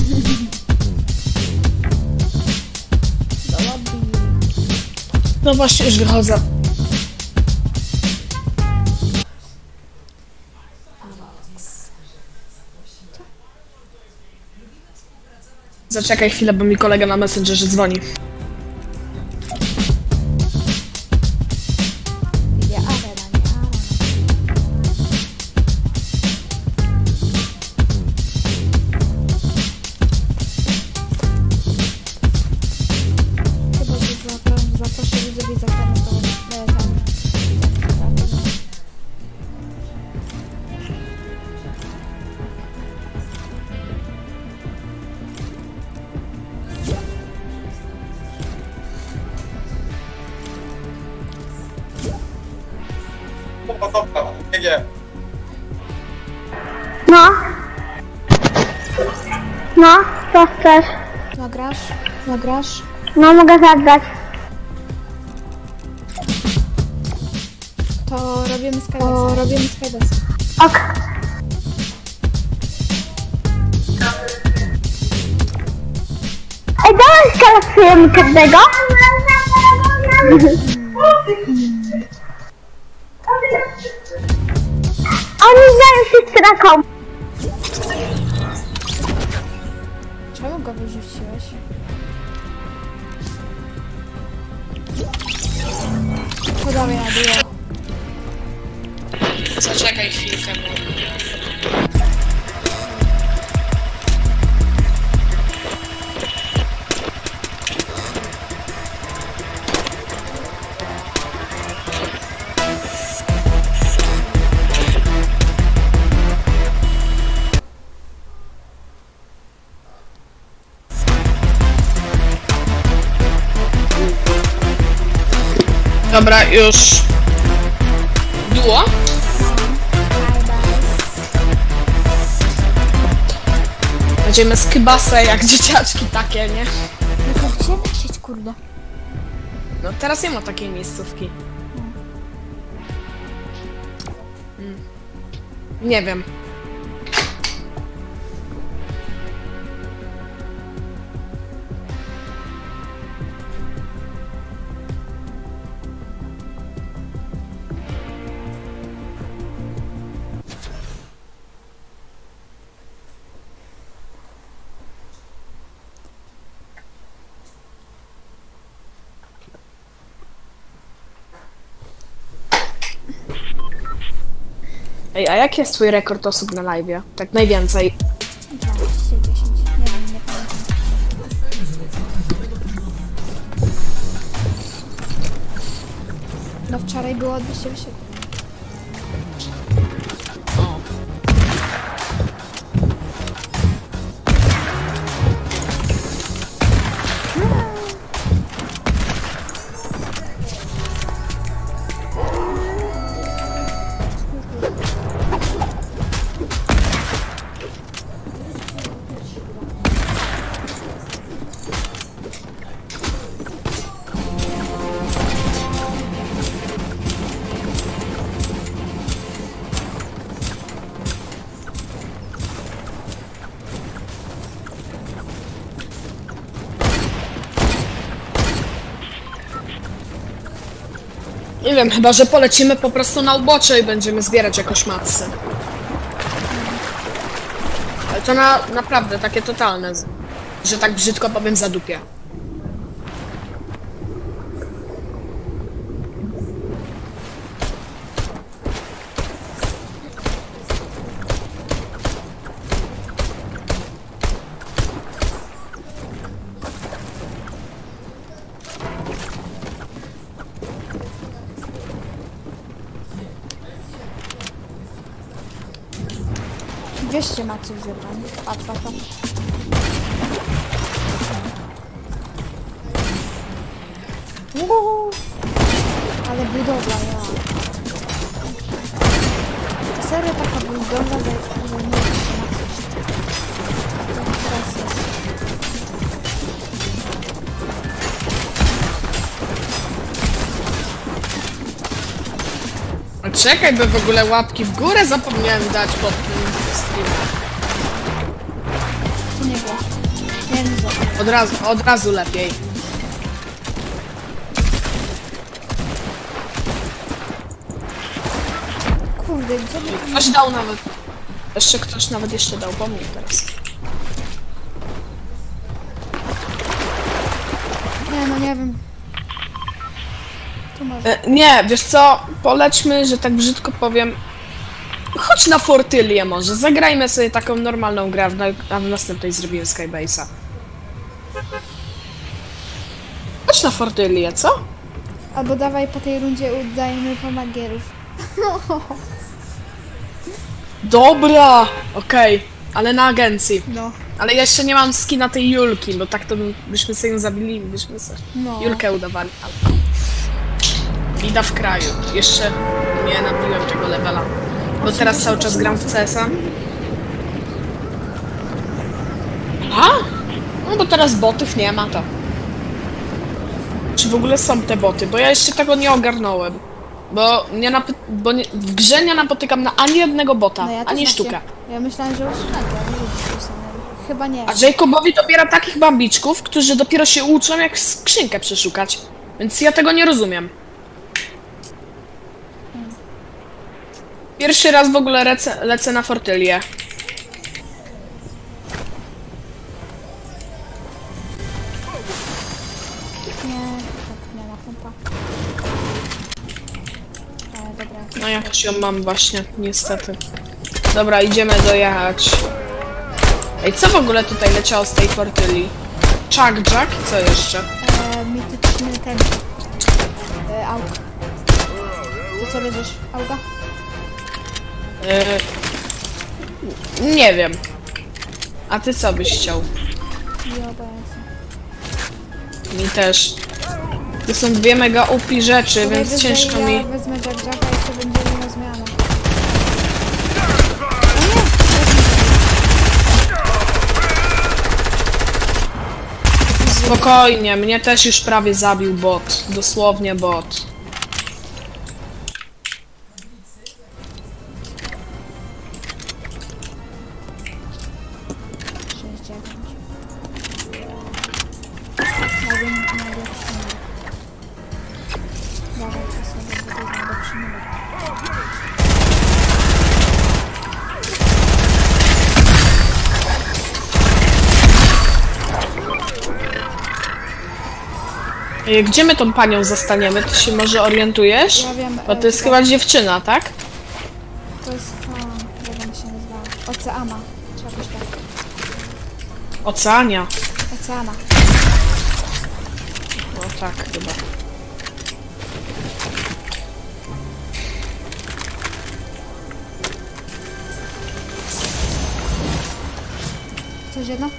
No właśnie, już wychodzę. Zaczekaj chwilę, bo mi kolega na Messengerze dzwoni. Idzie arena, nie arena. Chyba, że zapro- zaproszę widzowie za chwilę, to e, tam. No. No, co chcesz? Nagrasz? Nagrasz? No, mogę zagrać. To robimy skybase. To robimy skybase. Ok. Ej, dawaj skalapsujemy każdego. Oni znają się z traką. Czemu go wyrzuciłeś? Podamy na duo. Zaczekaj chwilkę, bo... Dobra, już. Duo? Będziemy skybasę jak dzieciaczki takie, nie? No to gdzie lecieć, kurde? No teraz nie ma takiej miejscówki. Mm. Nie wiem. Ej, a jaki jest twój rekord osób na live'ie? Tak najwięcej. dwieście dziesięć. Nie wiem, nie pamiętam. No wczoraj było dwieście osiem. Nie wiem, chyba że polecimy po prostu na ubocze i będziemy zbierać jakoś matsy. Ale to na, naprawdę takie totalne, że tak brzydko powiem, zadupie. dwieście macie zebrane. Patrz, patrz, patrz. Uuu, ale budowla, ja. Serio taka budowla, że że nie wiem, czy ma coś. To teraz jest. A czekaj, by w ogóle łapki w górę zapomniałem dać pod tym streamem. Tu nie było. Nie, nie było. Od razu, od razu lepiej. Kurde, gdzie by tam... Ktoś dał nawet. Jeszcze ktoś nawet jeszcze dał po mnie teraz. Nie, no nie wiem. Tu może. E, nie, wiesz co? Polećmy, że tak brzydko powiem. Chodź na Fortylię może. Zagrajmy sobie taką normalną grę, a w, na, a w następnej zrobimy Skybase'a. Chodź na Fortylię, co? Albo dawaj po tej rundzie udajemy pomagierów. Dobra! Okej, ale na agencji. No, Ale ja jeszcze nie mam skina tej Julki, bo tak to by- byśmy sobie ją zabili, byśmy sobie no. Julkę udawali. Bida w kraju. Jeszcze nie nabiłem tego levela. Bo teraz cały czas gram w C S a. A? No bo teraz botów nie ma to. Czy w ogóle są te boty? Bo ja jeszcze tego nie ogarnąłem. Bo, nie napy- bo nie, w grze nie napotykam na ani jednego bota, No ja też ani właśnie- sztukę. Ja myślałem, że już tak, ale nie wiem, chyba nie. A Jacobowi dobiera takich bambiczków, którzy dopiero się uczą, jak skrzynkę przeszukać. Więc ja tego nie rozumiem. Pierwszy raz w ogóle lecę, lecę na Fortylię. Nie, tak, nie ma pompa. Ale dobra. No ja też ją mam właśnie, niestety. Dobra, idziemy dojechać. Ej, co w ogóle tutaj leciało z tej Fortylii? Chuck Jack i co jeszcze? E, mityczny ten... E, auk. To co bierzesz? Auga? Yy, nie wiem. A ty co byś chciał? I O B S. Mi też. To są dwie mega upi rzeczy, Tutaj więc wyżej ciężko ja mi... wezmę Jack Jacka i to będzie inna zmiana. Spokojnie, mnie też już prawie zabił bot. Dosłownie bot. sześć dziewięć. Najpierw najlepszy numer. Dawaj, to sobie, bo to jest najlepszy numer. Ej, gdzie my tą panią zastaniemy? Ty się może orientujesz? Ja wiem, Bo e, to jest czekaj. chyba dziewczyna, tak? To jest ta... Oceana. Czy jakoś tak. Oceania. Oceana. No tak, chyba. Coś jedno?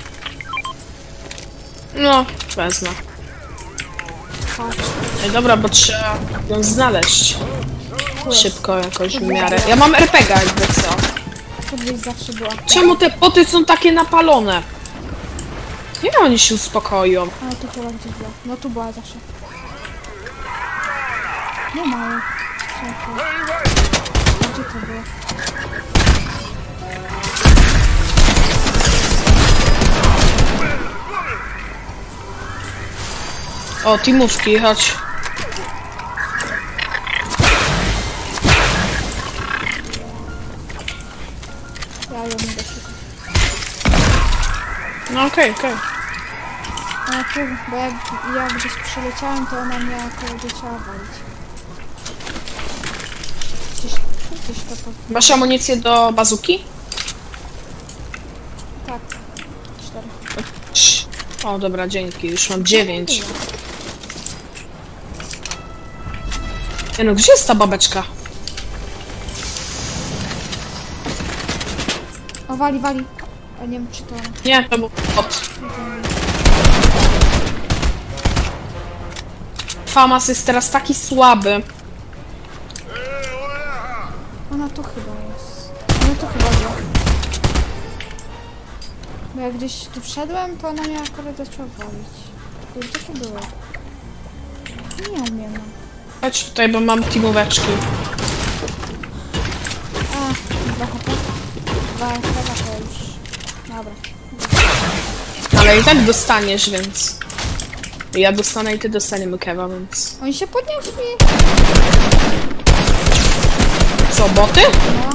No, wezmę. Chodź. Ej, dobra, bo trzeba ją znaleźć. Szybko jakoś w miarę. Ja mam er pe gie jakby co. To gdzieś zawsze była. Czemu te poty są takie napalone? Nie wiem, oni się uspokoją. Ale to chyba gdzieś była. No tu była zawsze. Nie ma jej. Czekaj. A gdzie to było? O, teamówki, chodź. Ja ją nie doszukam. No okej, okay, okej. Okay. Ale tu, bo jak ja gdzieś przyleciałem, to ona mnie akurat chciała walić. Gdzieś, gdzieś to po... Masz amunicję do bazuki? Tak. Cztery. Cii. O, dobra, dzięki. Już mam dziewięć. Nie no, gdzie jest ta babeczka? O, wali, wali. A nie wiem, czy to... Nie, to był bot. Famas jest teraz taki słaby. Ona tu chyba jest. Ona tu chyba była. Bo jak gdzieś tu wszedłem, to ona mnie akurat zaczęła walić. Tylko gdzie to było? Nie umiem. Chodź tutaj, bo mam teamóweczki. A, dwa H P. Dwa H P to już... Dobra. Ale i tak dostaniesz, więc... Ja dostanę i ty dostaniemy kewa, więc... Oni się podnieśli. Co, boty? No.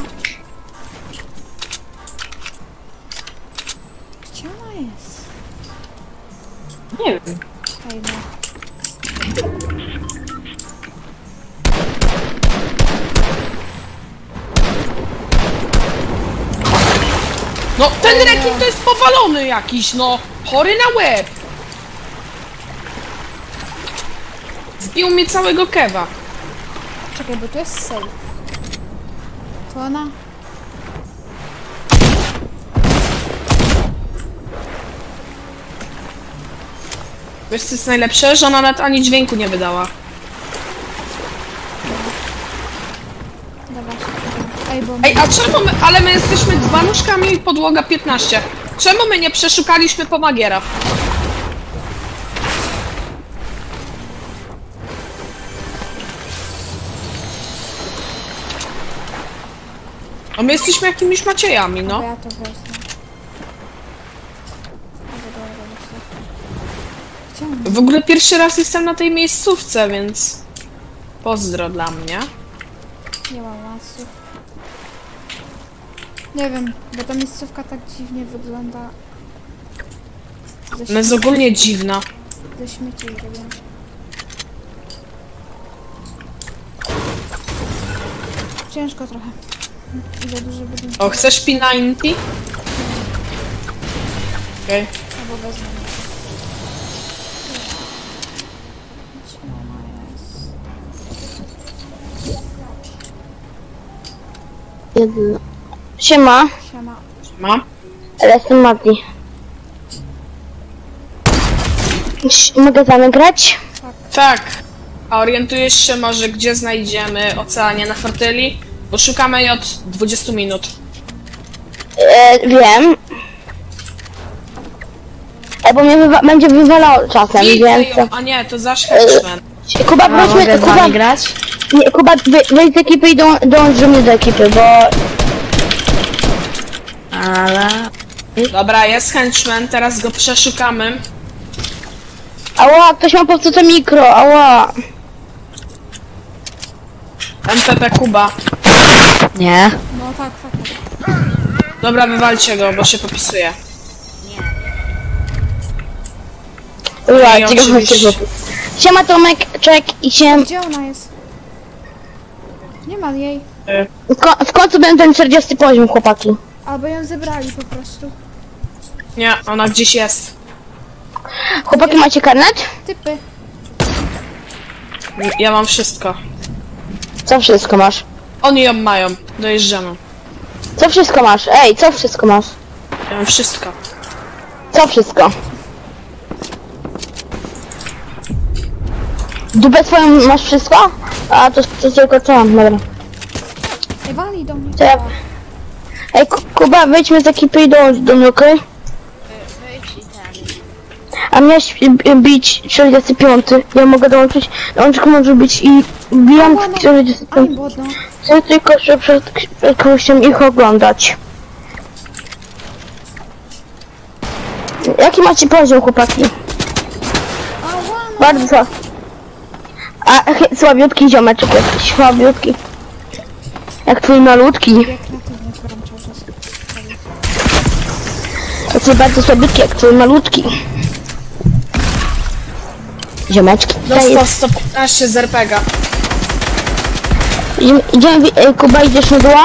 Gdzie ona jest? Nie wiem. Ej, no. No, ten rekin to jest powalony jakiś, no! Chory na łeb! Zbił mi całego kewa. Czekaj, bo to jest safe. To ona... Wiesz co jest najlepsze? Że ona nawet ani dźwięku nie wydała. Dobra, się Ej, bo... Ej, a czemu my... Ale my jesteśmy dzbanuszkami i podłoga piętnaście. Czemu my nie przeszukaliśmy pomagiera? A my jesteśmy jakimiś Maciejami, Bo no. ja to wezmę. Dobra, dobra, myślę. Gdzie ona? W ogóle pierwszy raz jestem na tej miejscówce, więc... Pozdro dla mnie. Nie mam lasów. Nie wiem, bo ta miejscówka tak dziwnie wygląda. Ze, Ona jest ogólnie dziwna. ze śmieci zrobiłam. Ciężko trochę. I za duże budynki. O, chcesz P dziewięćdziesiąt? Okej. Albo wezmę. Gdzie ona jest? Jedno. Siema, Siema. Ma? ale jestem Mati. Ś- Mogę z wami grać? Tak. A orientujesz się może, gdzie znajdziemy Oceanię na Fortyli? Bo szukamy jej od dwudziestu minut. E, wiem. E, bo mnie wywa- będzie wywalało czasem, Widzę więc... ją, a nie, to zaś Henchman. Kuba, wróćmy, Kuba, grać? nie, Kuba, wy, wejdź z ekipy i doł- dołącz do mnie do ekipy, bo... Ale... Dobra, jest Henchman, teraz go przeszukamy. Ała, ktoś ma popsute mikro, ała. M P P Kuba. Nie. No tak, tak, tak. Dobra, wywalcie go, bo się popisuje. Ła, I ciekawe, oczywiście- się popis. Siema Tomek, czek i się... Gdzie ona jest? Nie ma jej. W, ko- w końcu będę ten czterdziesty poziom, chłopaki. Albo ją zebrali po prostu. Nie, ona gdzieś jest. Chłopaki, macie karnet? Typy. Ja mam wszystko. Co wszystko masz? Oni ją mają. Dojeżdżamy. Co wszystko masz? Ej, co wszystko masz? Ja mam wszystko. Co wszystko? Dupę twoją masz wszystko? A to, to tylko co mam, dobra. Ej, wali do mnie. To ja... Ej, Ku- Kuba, wejdźmy z ekipy i dołącz do mnie, okej? A miałeś bi- bić czterdziesty piąty. Ja mogę dołączyć. Dołączkę może być i bijam Ała, no. czterdziesty Aj, piąty. bodno. Chcę tylko że przed przed kogościem ich oglądać. Jaki macie poziom, chłopaki? Ała, no. Bardzo. A he, słabiutki ziomeczek jakiś, słabiutki. Jak twój malutki. Jak kreatywny program cały czas. Tacy bardzo słabiutki jak twój malutki. Ziomeczki. To Dostał jest... sto piętnaście z er pe ga. Idziemy, idziemy, ej, Kuba, idziesz na dół?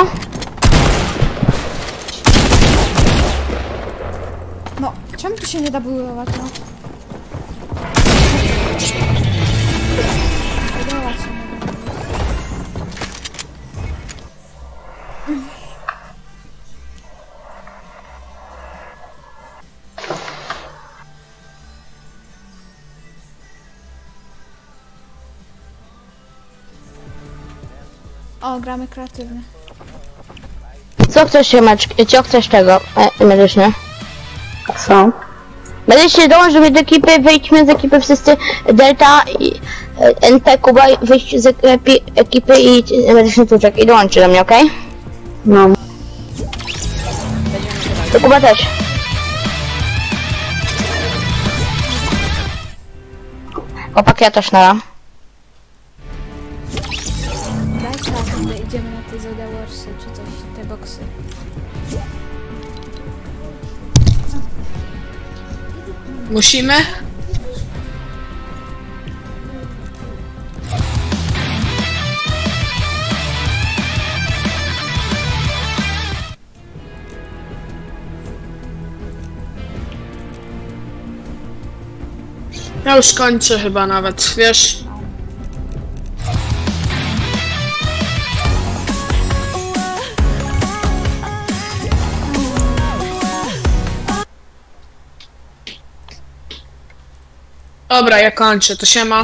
No, czemu tu się nie da budować, no? Budować się nie da. O, gramy kreatywnie. Co chcesz, ziomeczki? Co chcesz tego e, medycznie? Co? Medycznie dołącz do mnie do ekipy, wyjdźmy z ekipy wszyscy, Delta i e, N P, Kuba, wyjść z ekipy, ekipy i e, medyczny tuczek i dołączy do mnie, okej? No. To Kuba też. Chłopaki, ja też nara. Daj czas, gdy idziemy na te Zeda Warsy czy coś, te boksy. Musimy? Ja już kończę chyba nawet, wiesz? Dobra, ja kończę, to siema.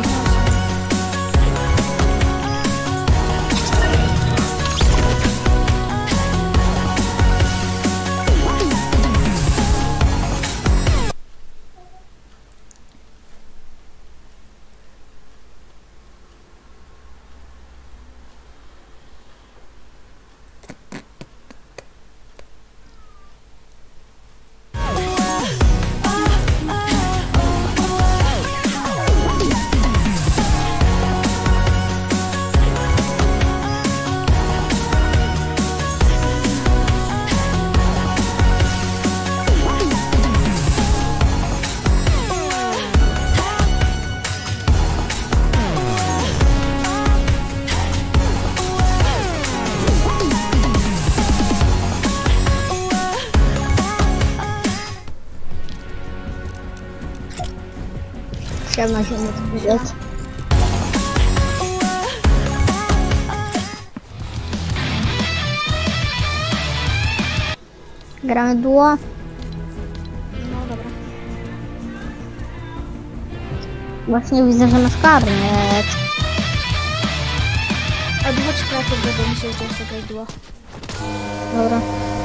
Siema, siema, widać. Gramy duo. No dobra. Właśnie widzę, że masz karnet. Albo chodź kreatywnie, bo mi się udało zagrać duo. Dobra.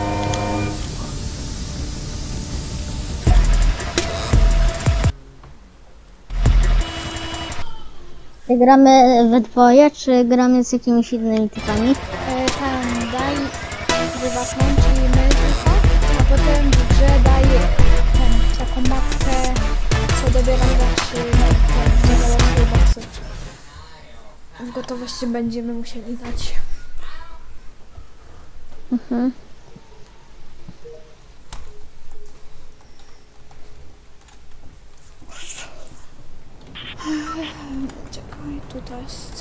Gramy we dwoje, czy gramy z jakimiś innymi typami? E, ten daj prywatną, czyli my tylko, a potem w grze daj ten, taką mapkę, co dobiera graczy na ten, zadała boxy. W gotowości będziemy musieli dać. Mhm. Czekaj, tutaj jest.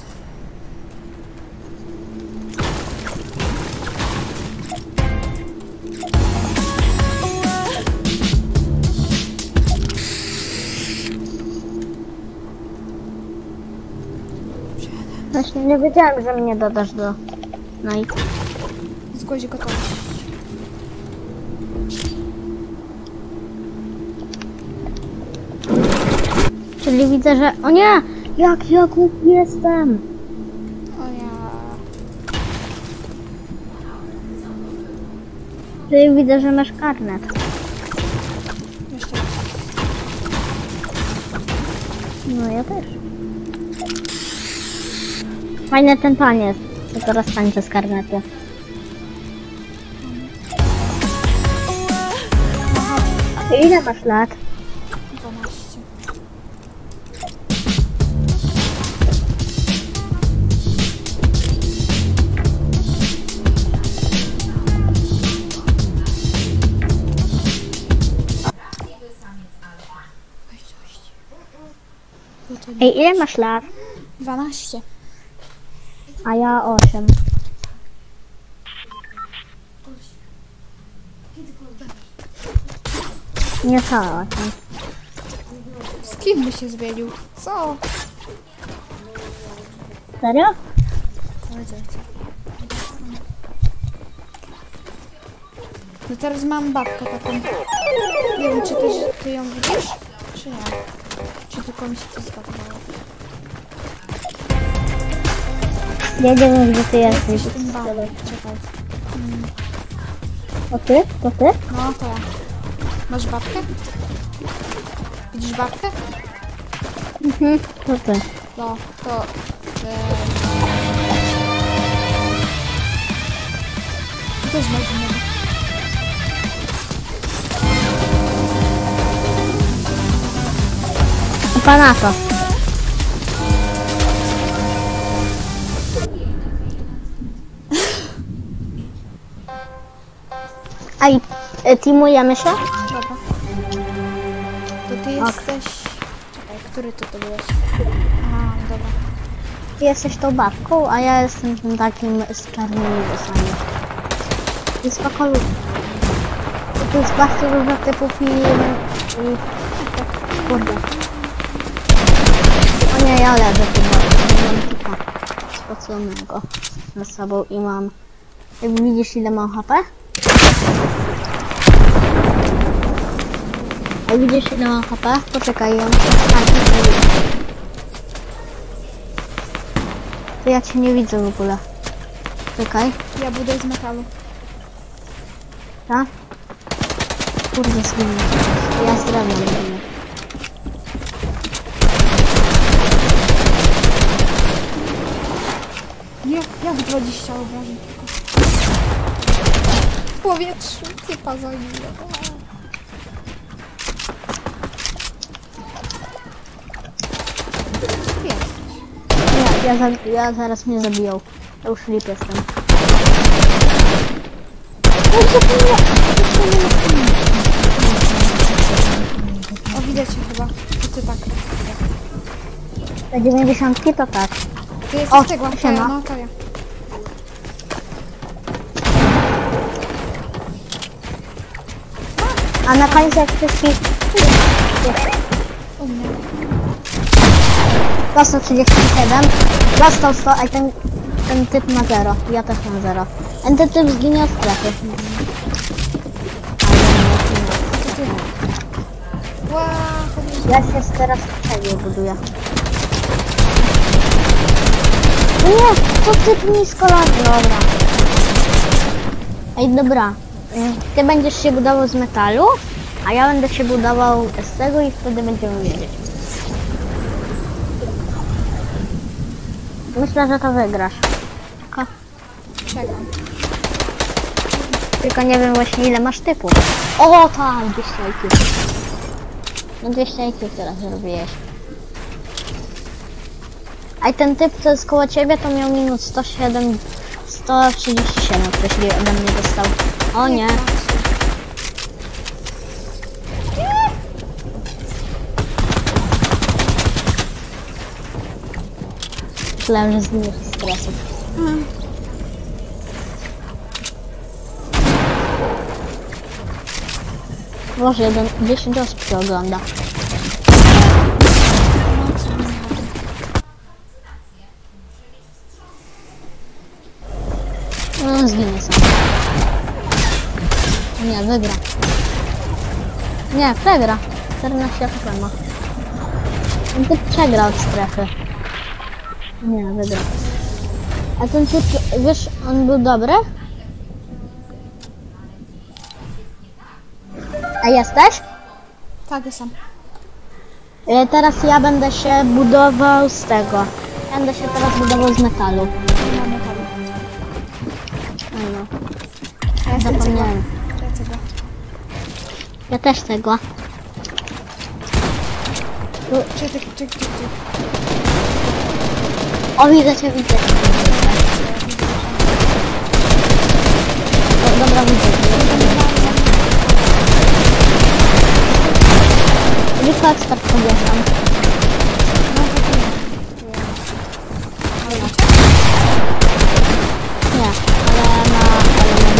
Właśnie nie wiedziałem, że mnie dodasz do Night. Zgłoś gotowy. Czyli widzę, że... O nie! Jak ja głupi jestem! O ja... Czyli widzę, że masz karnet. Jeszcze raz. No ja też. Fajny ten taniec. To teraz tańczę z karnetu. A ty ile masz lat? dwanaście. Ej, ile masz lat? dwanaście. A ja osiem. Nie całe osiem. Z kim by się zmienił? Co? Serio? Powiedziałcie. No teraz mam babkę taką. Nie wiem, czy ty, ty ją widzisz? Czy nie? Czy tylko mi się coś zgadzało? Ja nie wiem, gdzie ty jesteś. Jesteś tym babek. Czekaj. To ty? To ty? No to ja. Masz babkę? Widzisz babkę? Mhm, to ty. No, to... E... To też ma innego. Pana to. Aj, e, teamujemy się? Dobra. To ty jesteś... Czekaj, który ty to byłeś? Aha, dobra. Ty jesteś tą babką, a ja jestem tym takim z czarnymi włosami. I spoko lub. To jest bardzo dużo typów i... i... Kurde. O nie, ja leżę chyba. Mam typa spoconego ze sobą i mam... Jak widzisz, ile mam H P? A widzisz, ile mam H P? Poczekaj, on się wstanie. To ja cię nie widzę w ogóle. Czekaj. Ja buduję z metalu. Tak? Kurde, zginę. Ja zdrowiam zginę. Nie, jak dwadzieścia obrażeń tylko. W powietrzu, typa za nim. Jest. Ja, ja, za, ja zaraz mnie zabiją. Ja już lip jestem. O, widać cię chyba. To ty tak. Te dziewięćdziesiątki to tak. Ty jesteś O, tego, to siema. ja, no to ja. A na końcu jak wszystkich... U mnie. Dostał trzydzieści siedem. Dostał sto, a ten, ten typ ma zero. Ja też mam zero. Ten typ zginie od strefy. To ty. Ła, Ja się teraz przebił buduję. No nie, to typ nisko lat. Dobra. Ej, dobra. Ty będziesz się budował z metalu, a ja będę się budował z tego i wtedy będziemy wiedzieć. Myślę, że to wygrasz. Tylko, czekam. tylko nie wiem właśnie ile masz typów. O tak, dwieście I Q. No dwieście I Q teraz zrobiłeś. A i ten typ, co jest koło ciebie, to miał minus sto siedem, sto trzydzieści siedem, wcześniej ode mnie dostał. O nie. Myślałem, że zginiesz z stresu. Mm. Boże, jeden, dziesięć osób się ogląda. No on zginie sam. Nie, wygra. Nie, przegra. czternaście H P ma. On ty przegrał od strefy. Nie, wygra. A ten typ, wiesz, on był dobry? A jesteś? Tak, jestem. E, Teraz ja będę się budował z tego. Będę się teraz budował z metalu. Nie mam metalu. No, Ja jestem cegła. zapomniałem. Ja cegła. Ja też tego. Czekaj, czekaj, czekaj, czekaj. O, widzę cię, widzę cię. O, dobra, widzę cię. Tylko ekspert powieszam. Nie, ale ma... Ale ma...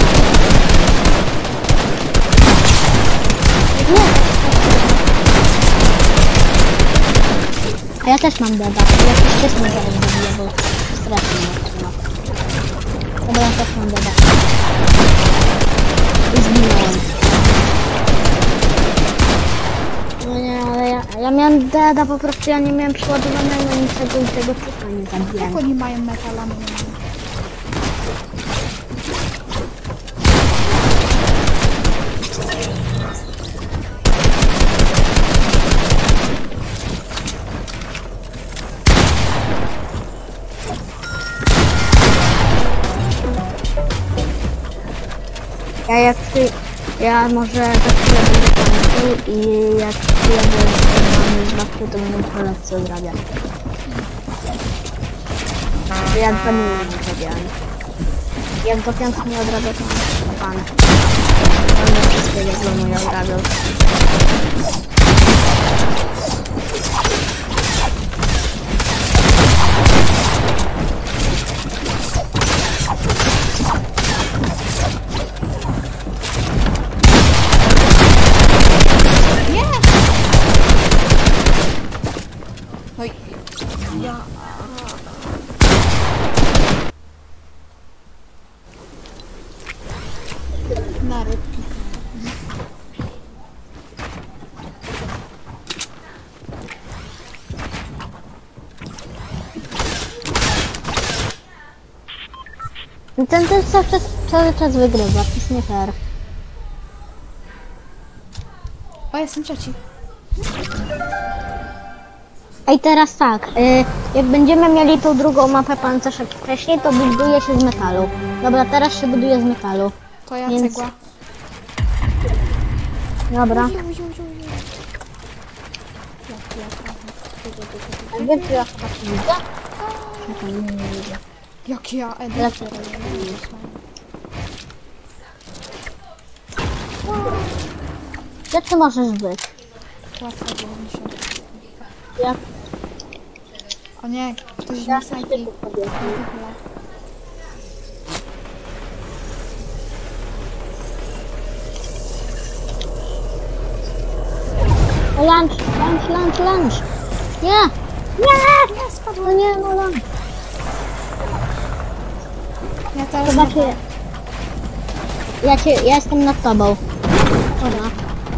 Nie! A ja też mam deda. Ja też też nie zaraz zabiję, bo strasznie mnie trzyma. Dobra, ja też mam deda. I zginąłem. No nie, ale ja, ja miałem deda, po prostu ja nie miałem przeładowanego niczego i tego typa nie zabiłem. Jak oni mają metal, a my nie mamy? Ja jak ty, ja może za chwilę będę kończył i jak przyjadę z mamy z babcią, to będę po lekcji odrabiać. Ja dwa dni nie zrobiłem. Jak do piątku nie odrabię, to mam pan. Będę wszystkiego z domu nie odrabiał. No i... Ja... Na rybki. I ten też cały czas, cały czas wygrywa, to jest nie fair. O, jestem trzeci. Ej, teraz tak, y, jak będziemy mieli tą drugą mapę pancerz jak wcześniej, to buduje się z metalu. Dobra, teraz się buduje z metalu. To ja Więc- cegła. Dobra. Uzi, uzi, uzi, uzi. Jak ja, A wiesz, ja chyba się widzę? Czekaj, nie, nie widzę. jak ja, Edyt. Dlaczego? Gdzie ty możesz być? Łatwo było mi się. Jak O nie, ktoś z ja mi sajki. sobie. O, lunch, lunch, lunch, lunch. Nie! Nie! Nie, spadło. No nie, no lunch. Ja teraz Chyba nie cię... Ja cię, ja jestem nad tobą. Dobra.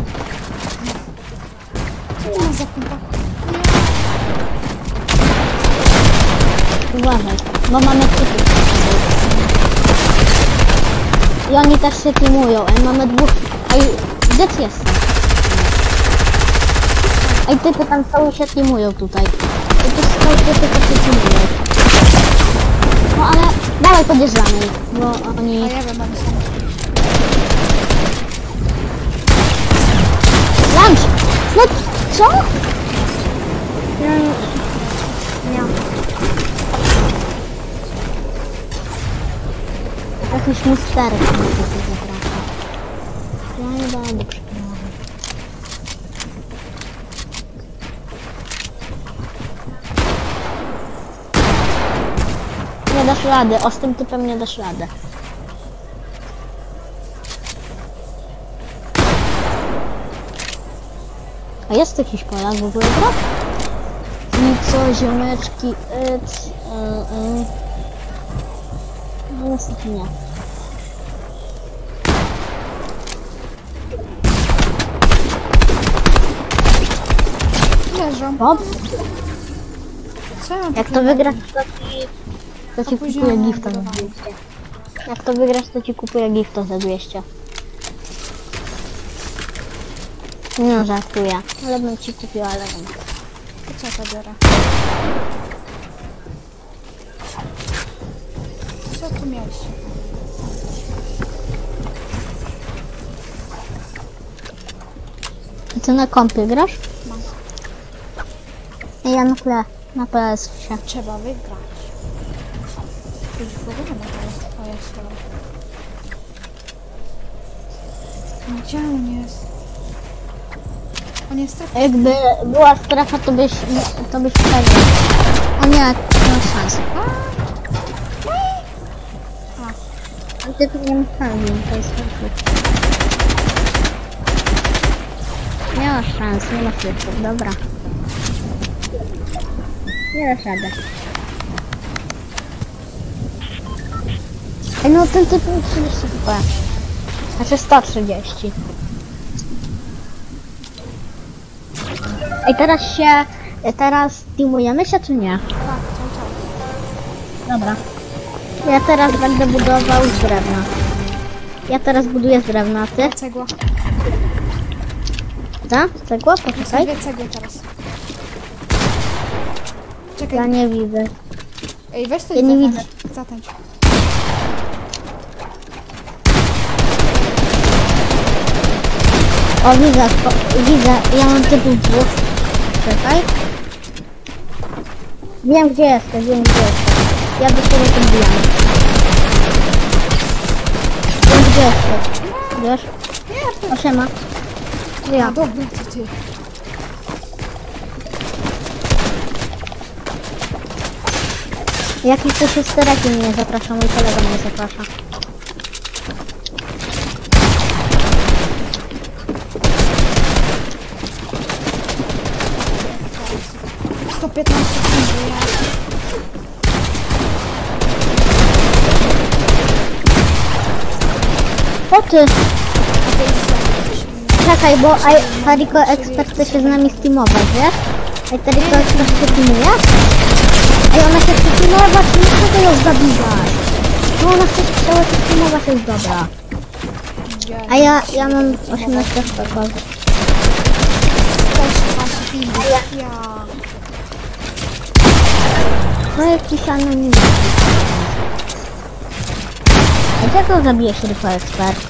Co to ma za kumpa? Uważaj, bo mamy typy. I oni też się teamują. Ej, mamy dwóch... Ej, gdzie ty jesteś? Ej, typy tam cały się teamują tutaj. Ej, tu cały typy to się teamują. No ale dawaj podjeżdżamy ich, bo oni... A ja wiem, oni są. Lunch! No co? Nie, nie. Jakiś misterek mi tutaj zaprasza. Ja nie będę przekonany. Nie dasz rady, o z tym typem nie dasz rady. A jest jakiś Polak w ogóle, bro? I co, ziomeczki, it's, uh, uh. No niestety nie. Leżą. Bob, Co ja mam jak to takiego wygrasz, robić? to ci, to ci kupuję Opóźnione gifta za nagrywanie. dwieście. Jak to wygrasz, to ci kupuję gifta za dwieście. Nie żartuję, ale bym ci kupiła, ale nie. To co to biorę? Co tu miałeś? A ty na kompie grasz? Mam. Ja na ple, na P S się. Trzeba wygrać. Już w ogóle nie to. O, jest to. Gdzie on jest? On jest tak... Jakby była strefa, to byś, to byś przegrał. O nie, nie ma szans. Ale ty tu nie masz szans, to jest perfekt. Nie masz szans, nie masz flików, dobra. Nie dasz rady. Ej, no ten typ mi trzydzieści P. Znaczy sto trzydzieści. Ej, teraz się... Teraz teamujemy się, czy nie? Tak, cały czas. Dobra. Ja teraz będę budował z drewna. Ja teraz buduję z drewna, a ty? Cegła. Co? Cegła? Są Poczekaj. dwie cegły teraz. Ja Czekaj. nie widzę. Ej, weź to Ja i nie zatańcz. Zatańcz. O, widzę, o, widzę. Ja mam typów dwóch. Czekaj. Wiem, gdzie jesteś, wiem, gdzie jesteś. Ja do ciebie tym bijam. Wiem, gdzie jesteś. Wiesz? Nie, O, siema. A, Ja. dobra, to ty. Jakiś to się stereki mnie zaprasza, mój kolega mnie zaprasza. sto piętnaście sekund, ja... O ty! Czekaj, bo Aj- Tariko Expert chce się z nami steamować, wiesz? Ej, Tariko Expert się teamuje? Ej, ona się chce teamować, nie chcę ją zabijać! No ona chce się cała się teamować, jest dobra. A ja, ja mam osiemnaście sekund. sto szesnaście pingu. Ja... No jakiś anonim. A jak go zabije się Tariko Expert?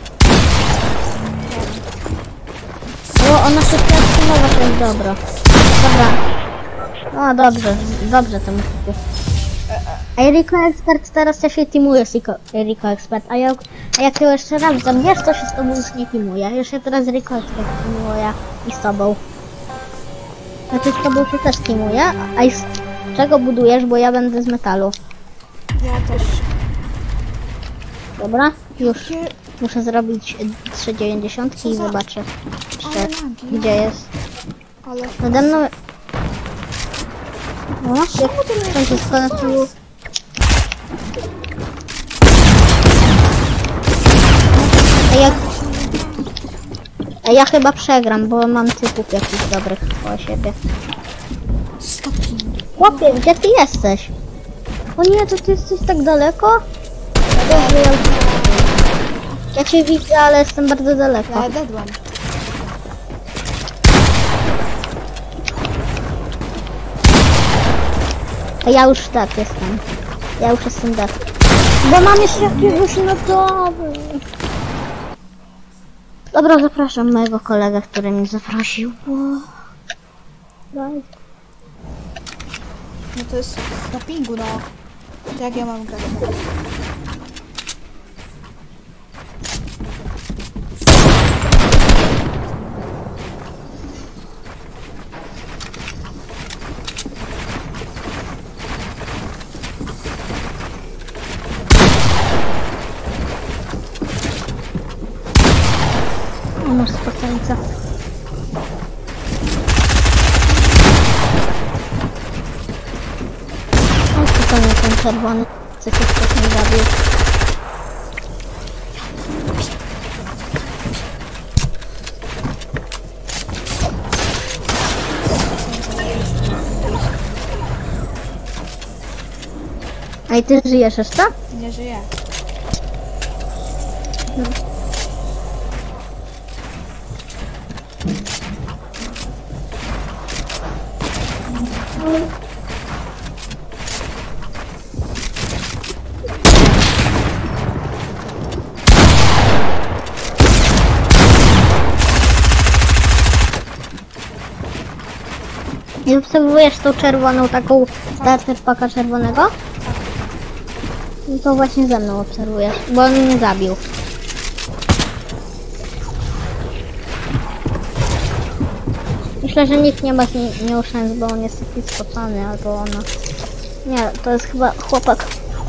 Bo ona się chce teamować, jest dobra. Dobra. No dobrze, dobrze to mówię. A Rico Expert teraz ja się teamuje z Rico, Rico Expert, a jak, a jak ty jeszcze raz zabierz, to się z tobą już nie teamuje. Ja się teraz Rico Expert teamuje i z tobą. Znaczy z tobą się też teamuje, a i z czego budujesz, bo ja będę z metalu. Ja też. Dobra? Już Jakie... muszę zrobić trzy dziewięćdziesiąt i za- zobaczę jeszcze Ale lagi. gdzie jest. Ale... Nade mną... No, jak tam się skończyło. A jak... A ja chyba przegram, bo mam typów jakichś dobrych koło siebie. sto pingu. Chłopie, gdzie ty jesteś? O nie, to ty jesteś tak daleko? Boże, ja... ja cię widzę, ale jestem bardzo daleko. Ja dedłam. A ja już tak jestem. Ja już jestem tak. Bo mam jeszcze jakiegoś no to... Dobra, zapraszam mojego kolegę, który mnie zaprosił. O. Daj. No to jest sto pingu, no. To jak ja mam grać? O, masz spoceńca. O, spokojnie, ten czerwony. Co cię wcześniej zabił. Ej, ty żyjesz jeszcze? Nie żyję. I obserwujesz tą czerwoną, taką starter paka czerwonego? No to właśnie ze mną obserwujesz, bo on mnie zabił. Myślę, że nikt nie ma z nim miał szans, bo on jest taki spocony, albo ona. Nie, to jest chyba chłopak.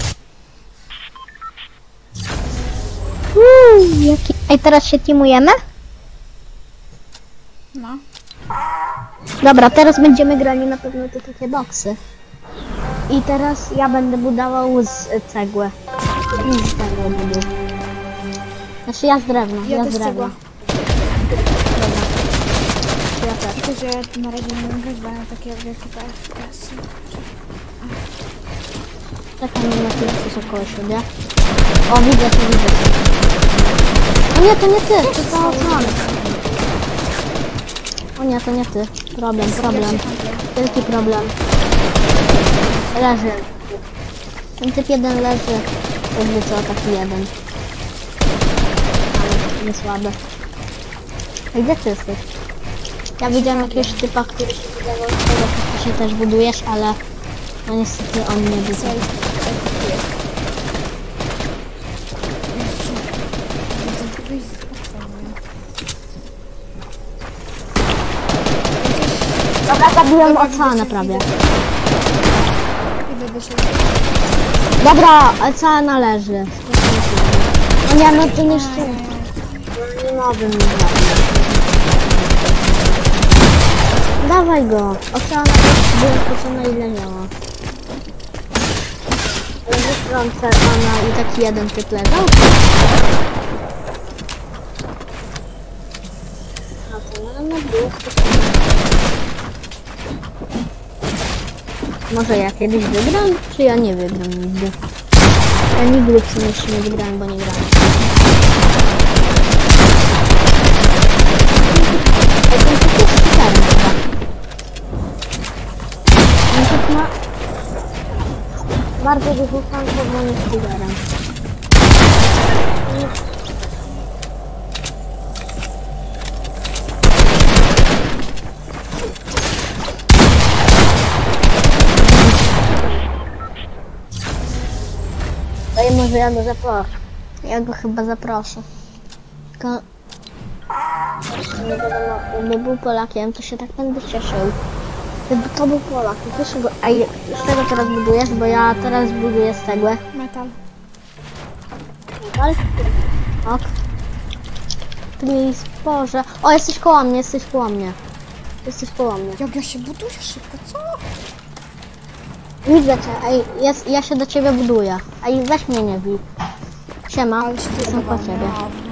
Uuu, jaki... Ej, teraz się teamujemy? No. Dobra, teraz będziemy grali na pewno te takie boksy. I teraz ja będę budował z cegły. I z cegły buduję. Znaczy ja z drewna, Ja ja, też z drewna. cegła. Dobra. Ja też. Tylko, że na razie nie mam grać, bo ja mam takie wielkie presy. Czekam na chwilę, coś około siebie. O, widzę to, widzę to. O nie, to nie ty, to to ocean. O nie, to nie ty. Problem, problem. Wielki problem. Leży. Ten typ jeden leży. Jakby co, taki jeden. Ale nie słaby. A gdzie ty jesteś? Ja widziałem jakiegoś typa, który się budował z tego, że ty się też budujesz, ale no niestety on nie był. Dobra, zabiłem oceana prawie. Idę do siebie. Dobra, oceana leży. No nie, no to nie szczęście. Nie mogę mi zabić. Dawaj go. Oceana byłem spocona i leniała. Wytrącę pana i taki jeden typ leżał. Może ja kiedyś wygram, czy ja nie wygram nigdy? Ja nigdy w sumie jeszcze nie wygrałem, bo nie grałem. Ja ten typ jest superem chyba. Ten typ ma bardzo dużo fansów, bo on jest superem. Ej, może ja go zaproszę. Ja go chyba zaproszę. Tylko... Nie wiadomo, jakby był Polakiem, to się tak będę cieszył. Jakby to był Polak, to też go... Ej, z czego teraz budujesz? Bo ja teraz buduję z cegły. Metal. Metal? Ok. Please, Boże. O, jesteś koło mnie, jesteś koło mnie. Jesteś koło mnie. Jak ja się buduję szybko, co? Widzę cię, ej, jest, ja się do ciebie buduję. Ej, weź mnie nie bij. Siema, Ale się jestem po ciebie.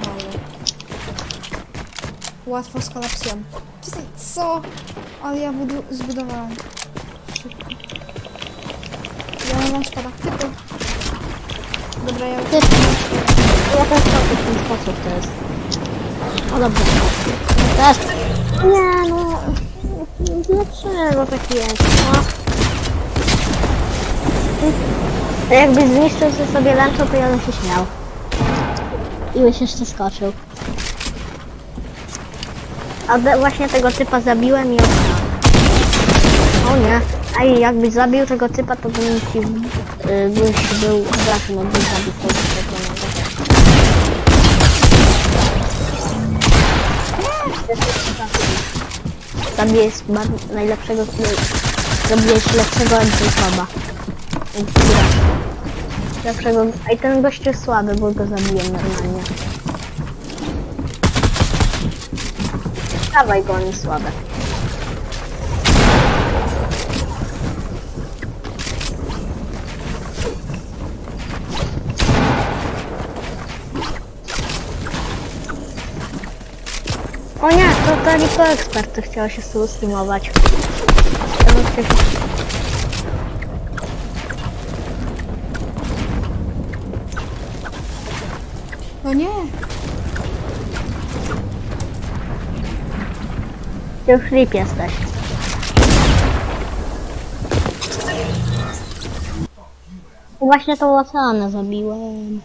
Łatwo skolapsuję. Przestań, co? Ale ja budu zbudowałem. Szybko. Ja mam launchpada. Typy. Dobra, ja... Ty, ja też w ten sposób to jest. O dobrze. Teraz. Nie no. Dlaczego tak jest? No. Jakbyś zniszczył sobie luncho, to ja bym się śmiał. I byś jeszcze skoczył. A de, właśnie tego typa zabiłem i odstał. O nie. Ej, jakbyś zabił tego typa, to bym ci yy, byś był bratem, jakbyś zabił tego typa. Zabiłeś najlepszego, zabiłeś lepszego Jacoba. Lepszego, a i ten gość jest słaby, bo go zabiłem normalnie. Dawaj go, on jest słaby. O nie, to to Rico Expert, to chciała się z tobą streamować. No nie. Ty już rip jesteś. Właśnie tą oceanę zabiłem.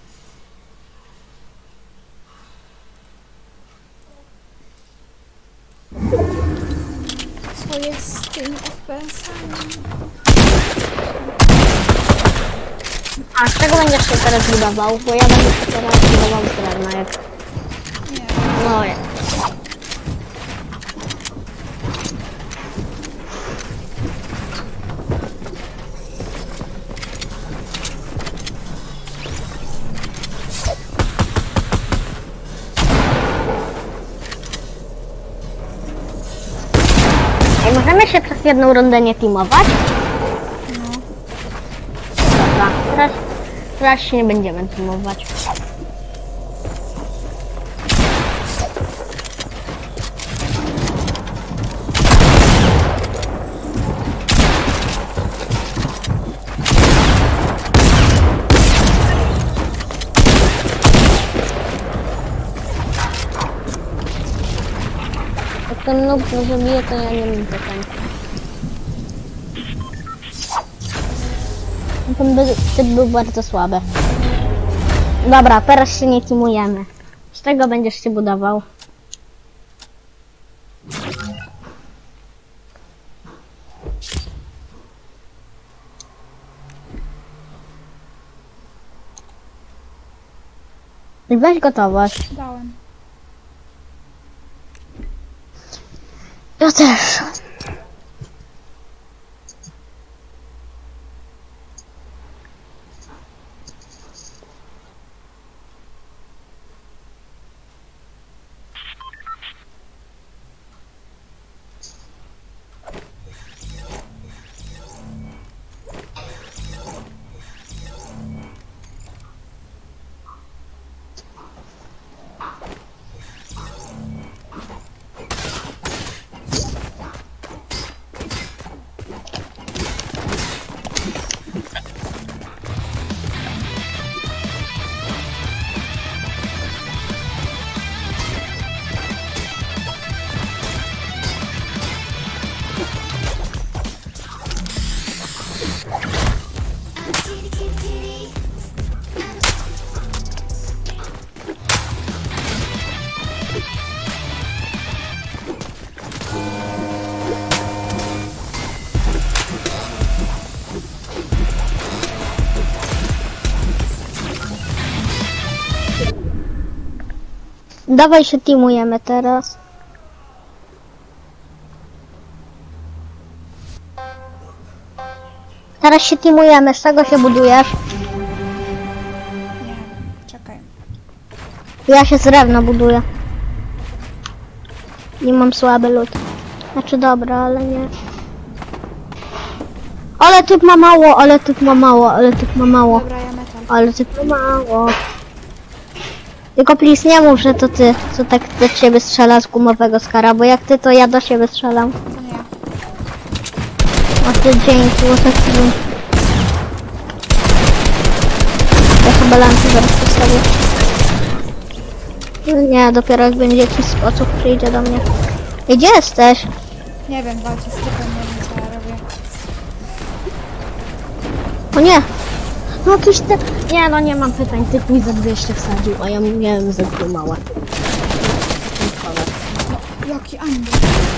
Co jest z tymi F P S-ami? A z czego będziesz się teraz budował? Bo ja będę się teraz budował z drewna, jak... Nie. No jak. Ej, możemy się przez jedną rundę nie teamować? No. Dobra, teraz, teraz się nie będziemy teamować. Jak ten noob nie zabije, to ja nie wiem co tam. Ten by, typ był bardzo słaby. Dobra, teraz się nie teamujemy. Z czego będziesz się budował? Weź gotowość. Dałem. Ja też. Dawaj się teamujemy teraz. Teraz się teamujemy, z czego się budujesz? Nie. Czekaj. Ja się z drewna buduję. Nie mam słaby lód. Znaczy dobra, ale nie. Ale typ ma mało, ale typ ma mało, ale typ ma mało. Dobra, ja metal. Ale typ ma mało. Tylko please nie mów, że to ty, co tak do ciebie strzela z gumowego skara, bo jak ty, to ja do siebie strzelam. To nie. A ty dzięki, bo tak ty... Ja chyba lampy zaraz postawię. Nie, dopiero jak będzie jakiś sposób przyjdzie do mnie. Gdzie jesteś? Nie wiem, walczy z typem, nie wiem co ja robię. O nie! No tyś ty... Nie no, nie mam pytań, typ mi za dwieście wsadził, a ja miałem za dwie małe. Jaki anioł.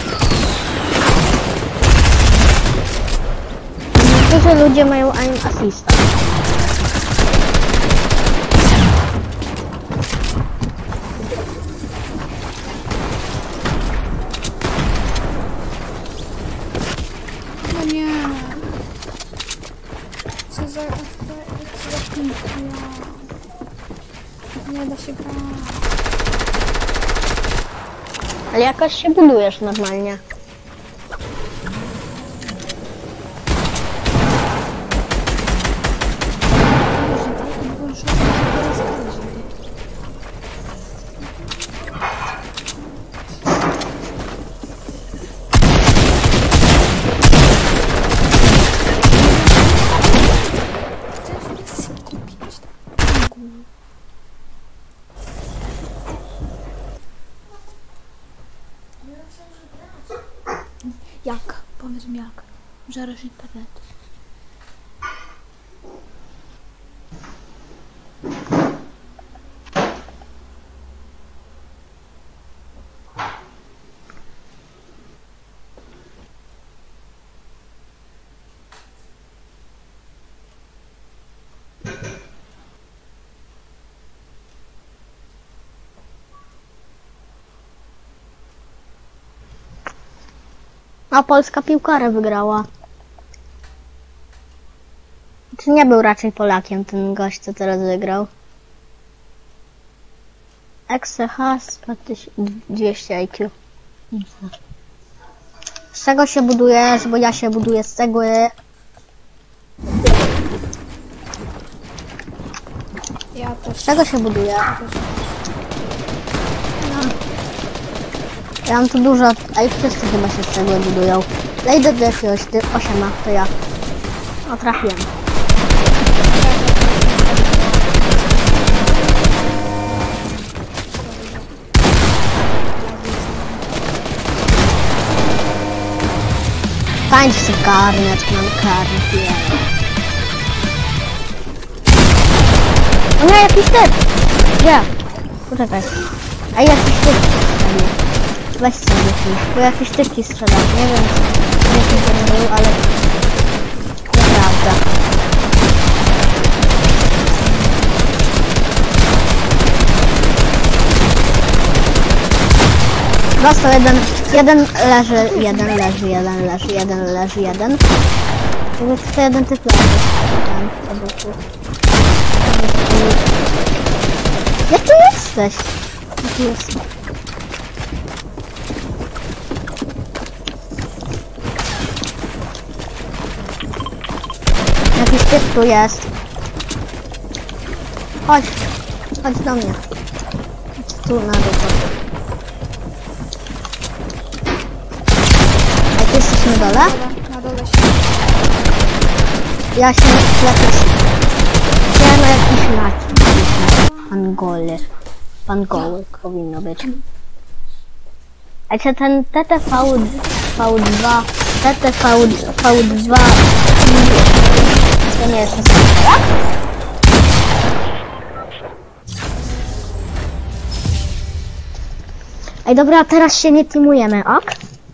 Niektórzy ludzie mają aim assista. No nie. Co za... Co za piękna. Nie da się grać. Ale jakoś się budujesz normalnie. tym jak. Żarasz internet. A polska piłkarę wygrała. Czy nie był raczej Polakiem ten gość, co teraz wygrał? Exehas dwieście I Q. Z czego się budujesz? Bo ja się buduję z cegły. Ja też. Z czego się buduje? Ja mam tu dużo, a i wszyscy chyba się z cegły budują. Ja idę do jakiegoś osiema, to ja. O, trafiłem. Tańcz sobie karnet, mam karnet. O nie, jakiś typ! Gdzie? Poczekaj. A jakiś typ strzelił. Weź sobie jakiś, bo jakiś typ ci strzela. Nie wiem, jaki to był, ale... Nieprawda. Dostał jeden, jeden leży, jeden leży, jeden leży, jeden leży, jeden. Jakby tylko jeden typ leży. Tam, to był. Jak tu jesteś? Jak tu jest? Jakiś typ tu jest. Chodź. Chodź do mnie. Chodź tu na dół. Jak jesteś na dole? Na dole się. Ja się jakiś... Ja na jakiś laki. Pangole. Pangoły powinno być. A czy ten T T V V2, T T V V2 to nie jest tak? Ej, dobra, teraz się nie teamujemy, ok?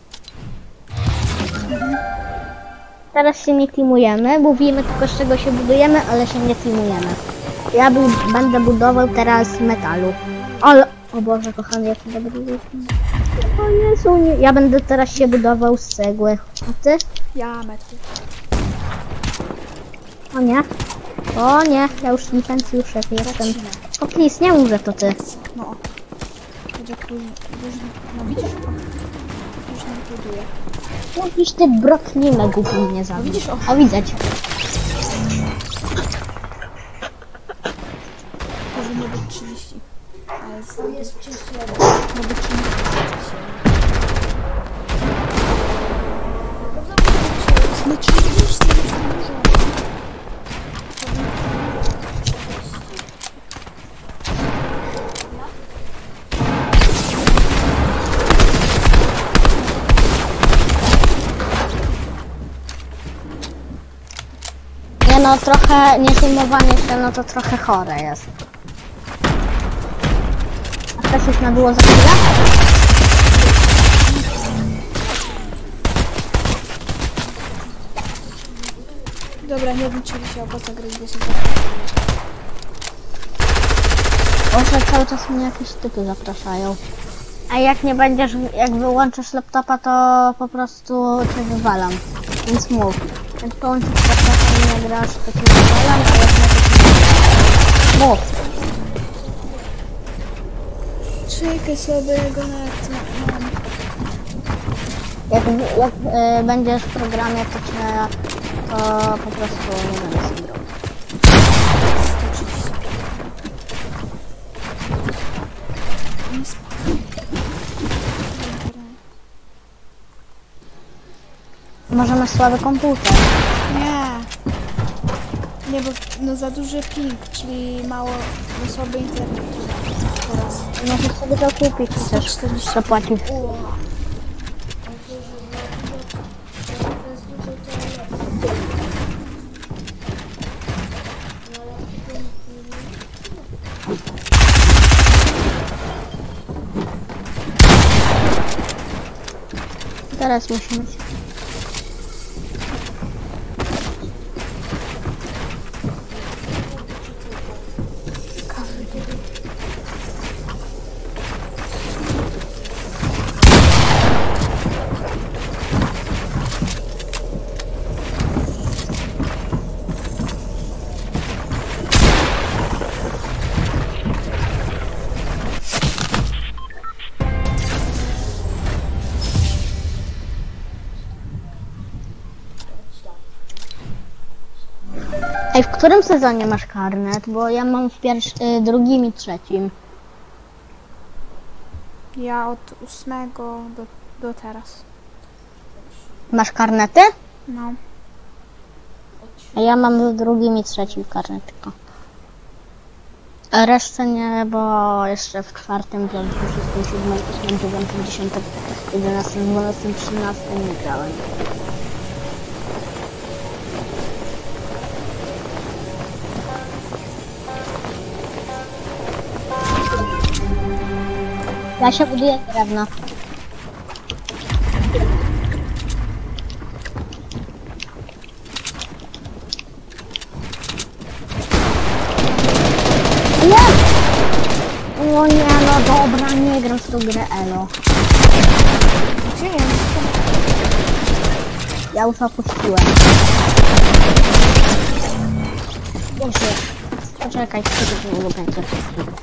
Teraz się nie teamujemy, mówimy tylko z czego się budujemy, ale się nie teamujemy. Ja bu będę budował teraz z metalu. Ale... O Boże, kochany, jaki dobry ruch. O Jezu, nie. Ja będę teraz się budował z cegły. A ty? Ja metry. O nie. O nie, ja już licencjuszek jestem. O please, nie mów, że to ty. No. Będzie później. No widzisz? Już nam buduje. Jakiś ty broknimy głupi mnie zabił. Widzisz, o. A widzę cię. Powinno być trzydzieści. Ale jest, to jest trzydzieści jeden. No być trzydzieści. No trzydzieści jest dużo. Nie no, trochę niezajmowanie się, no to trochę chore jest. A chcesz już na było za chwilę? Dobra, nie wiem czy mi się opłaca grać, bo się Boże, cały czas mnie jakieś typy zapraszają. A jak nie będziesz, jak wyłączysz laptopa, to po prostu cię wywalam. Więc mów. Jak połączysz laptopa i nie grasz, to cię wywalam, a jak nie, to cię nie mów. czekaj sobie go na mam. Jak, jak y, będziesz w programie, to cię, to po prostu nie będę sobie grał. sto trzydzieści. Nie spadł. Może masz słaby komputer. Nie. Nie, bo no za duży ping, czyli mało, no słaby internet. Teraz. Możesz sobie to kupić, chcesz sto czterdzieści. zapłacić. O. Teraz musimy się... Ej, w którym sezonie masz karnet? Bo ja mam w pierwszym, drugim i trzecim. Ja od ósmego do, do teraz. Masz karnety? No. A ja mam w drugim i trzecim karnet tylko. A resztę nie, bo jeszcze w czwartym, piątym, szóstym, siódmym, ósmym, dziewiątym, dziesiątym, jedenastym, dwunastym, trzynastym nie grałem. Ja się buduję drewno. Nie! O nie, no dobra, nie gram w tą grę, elo. Gdzie jest? Ja już opuściłem. Boże, poczekaj, chwilę, nie będzie wszystkiego.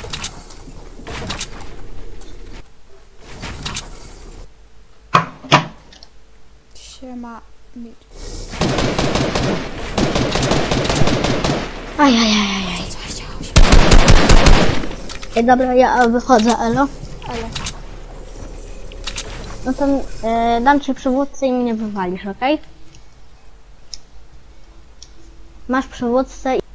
Siema. Ajajajajaj. Ej, dobra, ja wychodzę, elo. Ale. No to e, dam ci przywódcę i mnie wywalisz, okej? Okay? Masz przywódcę i...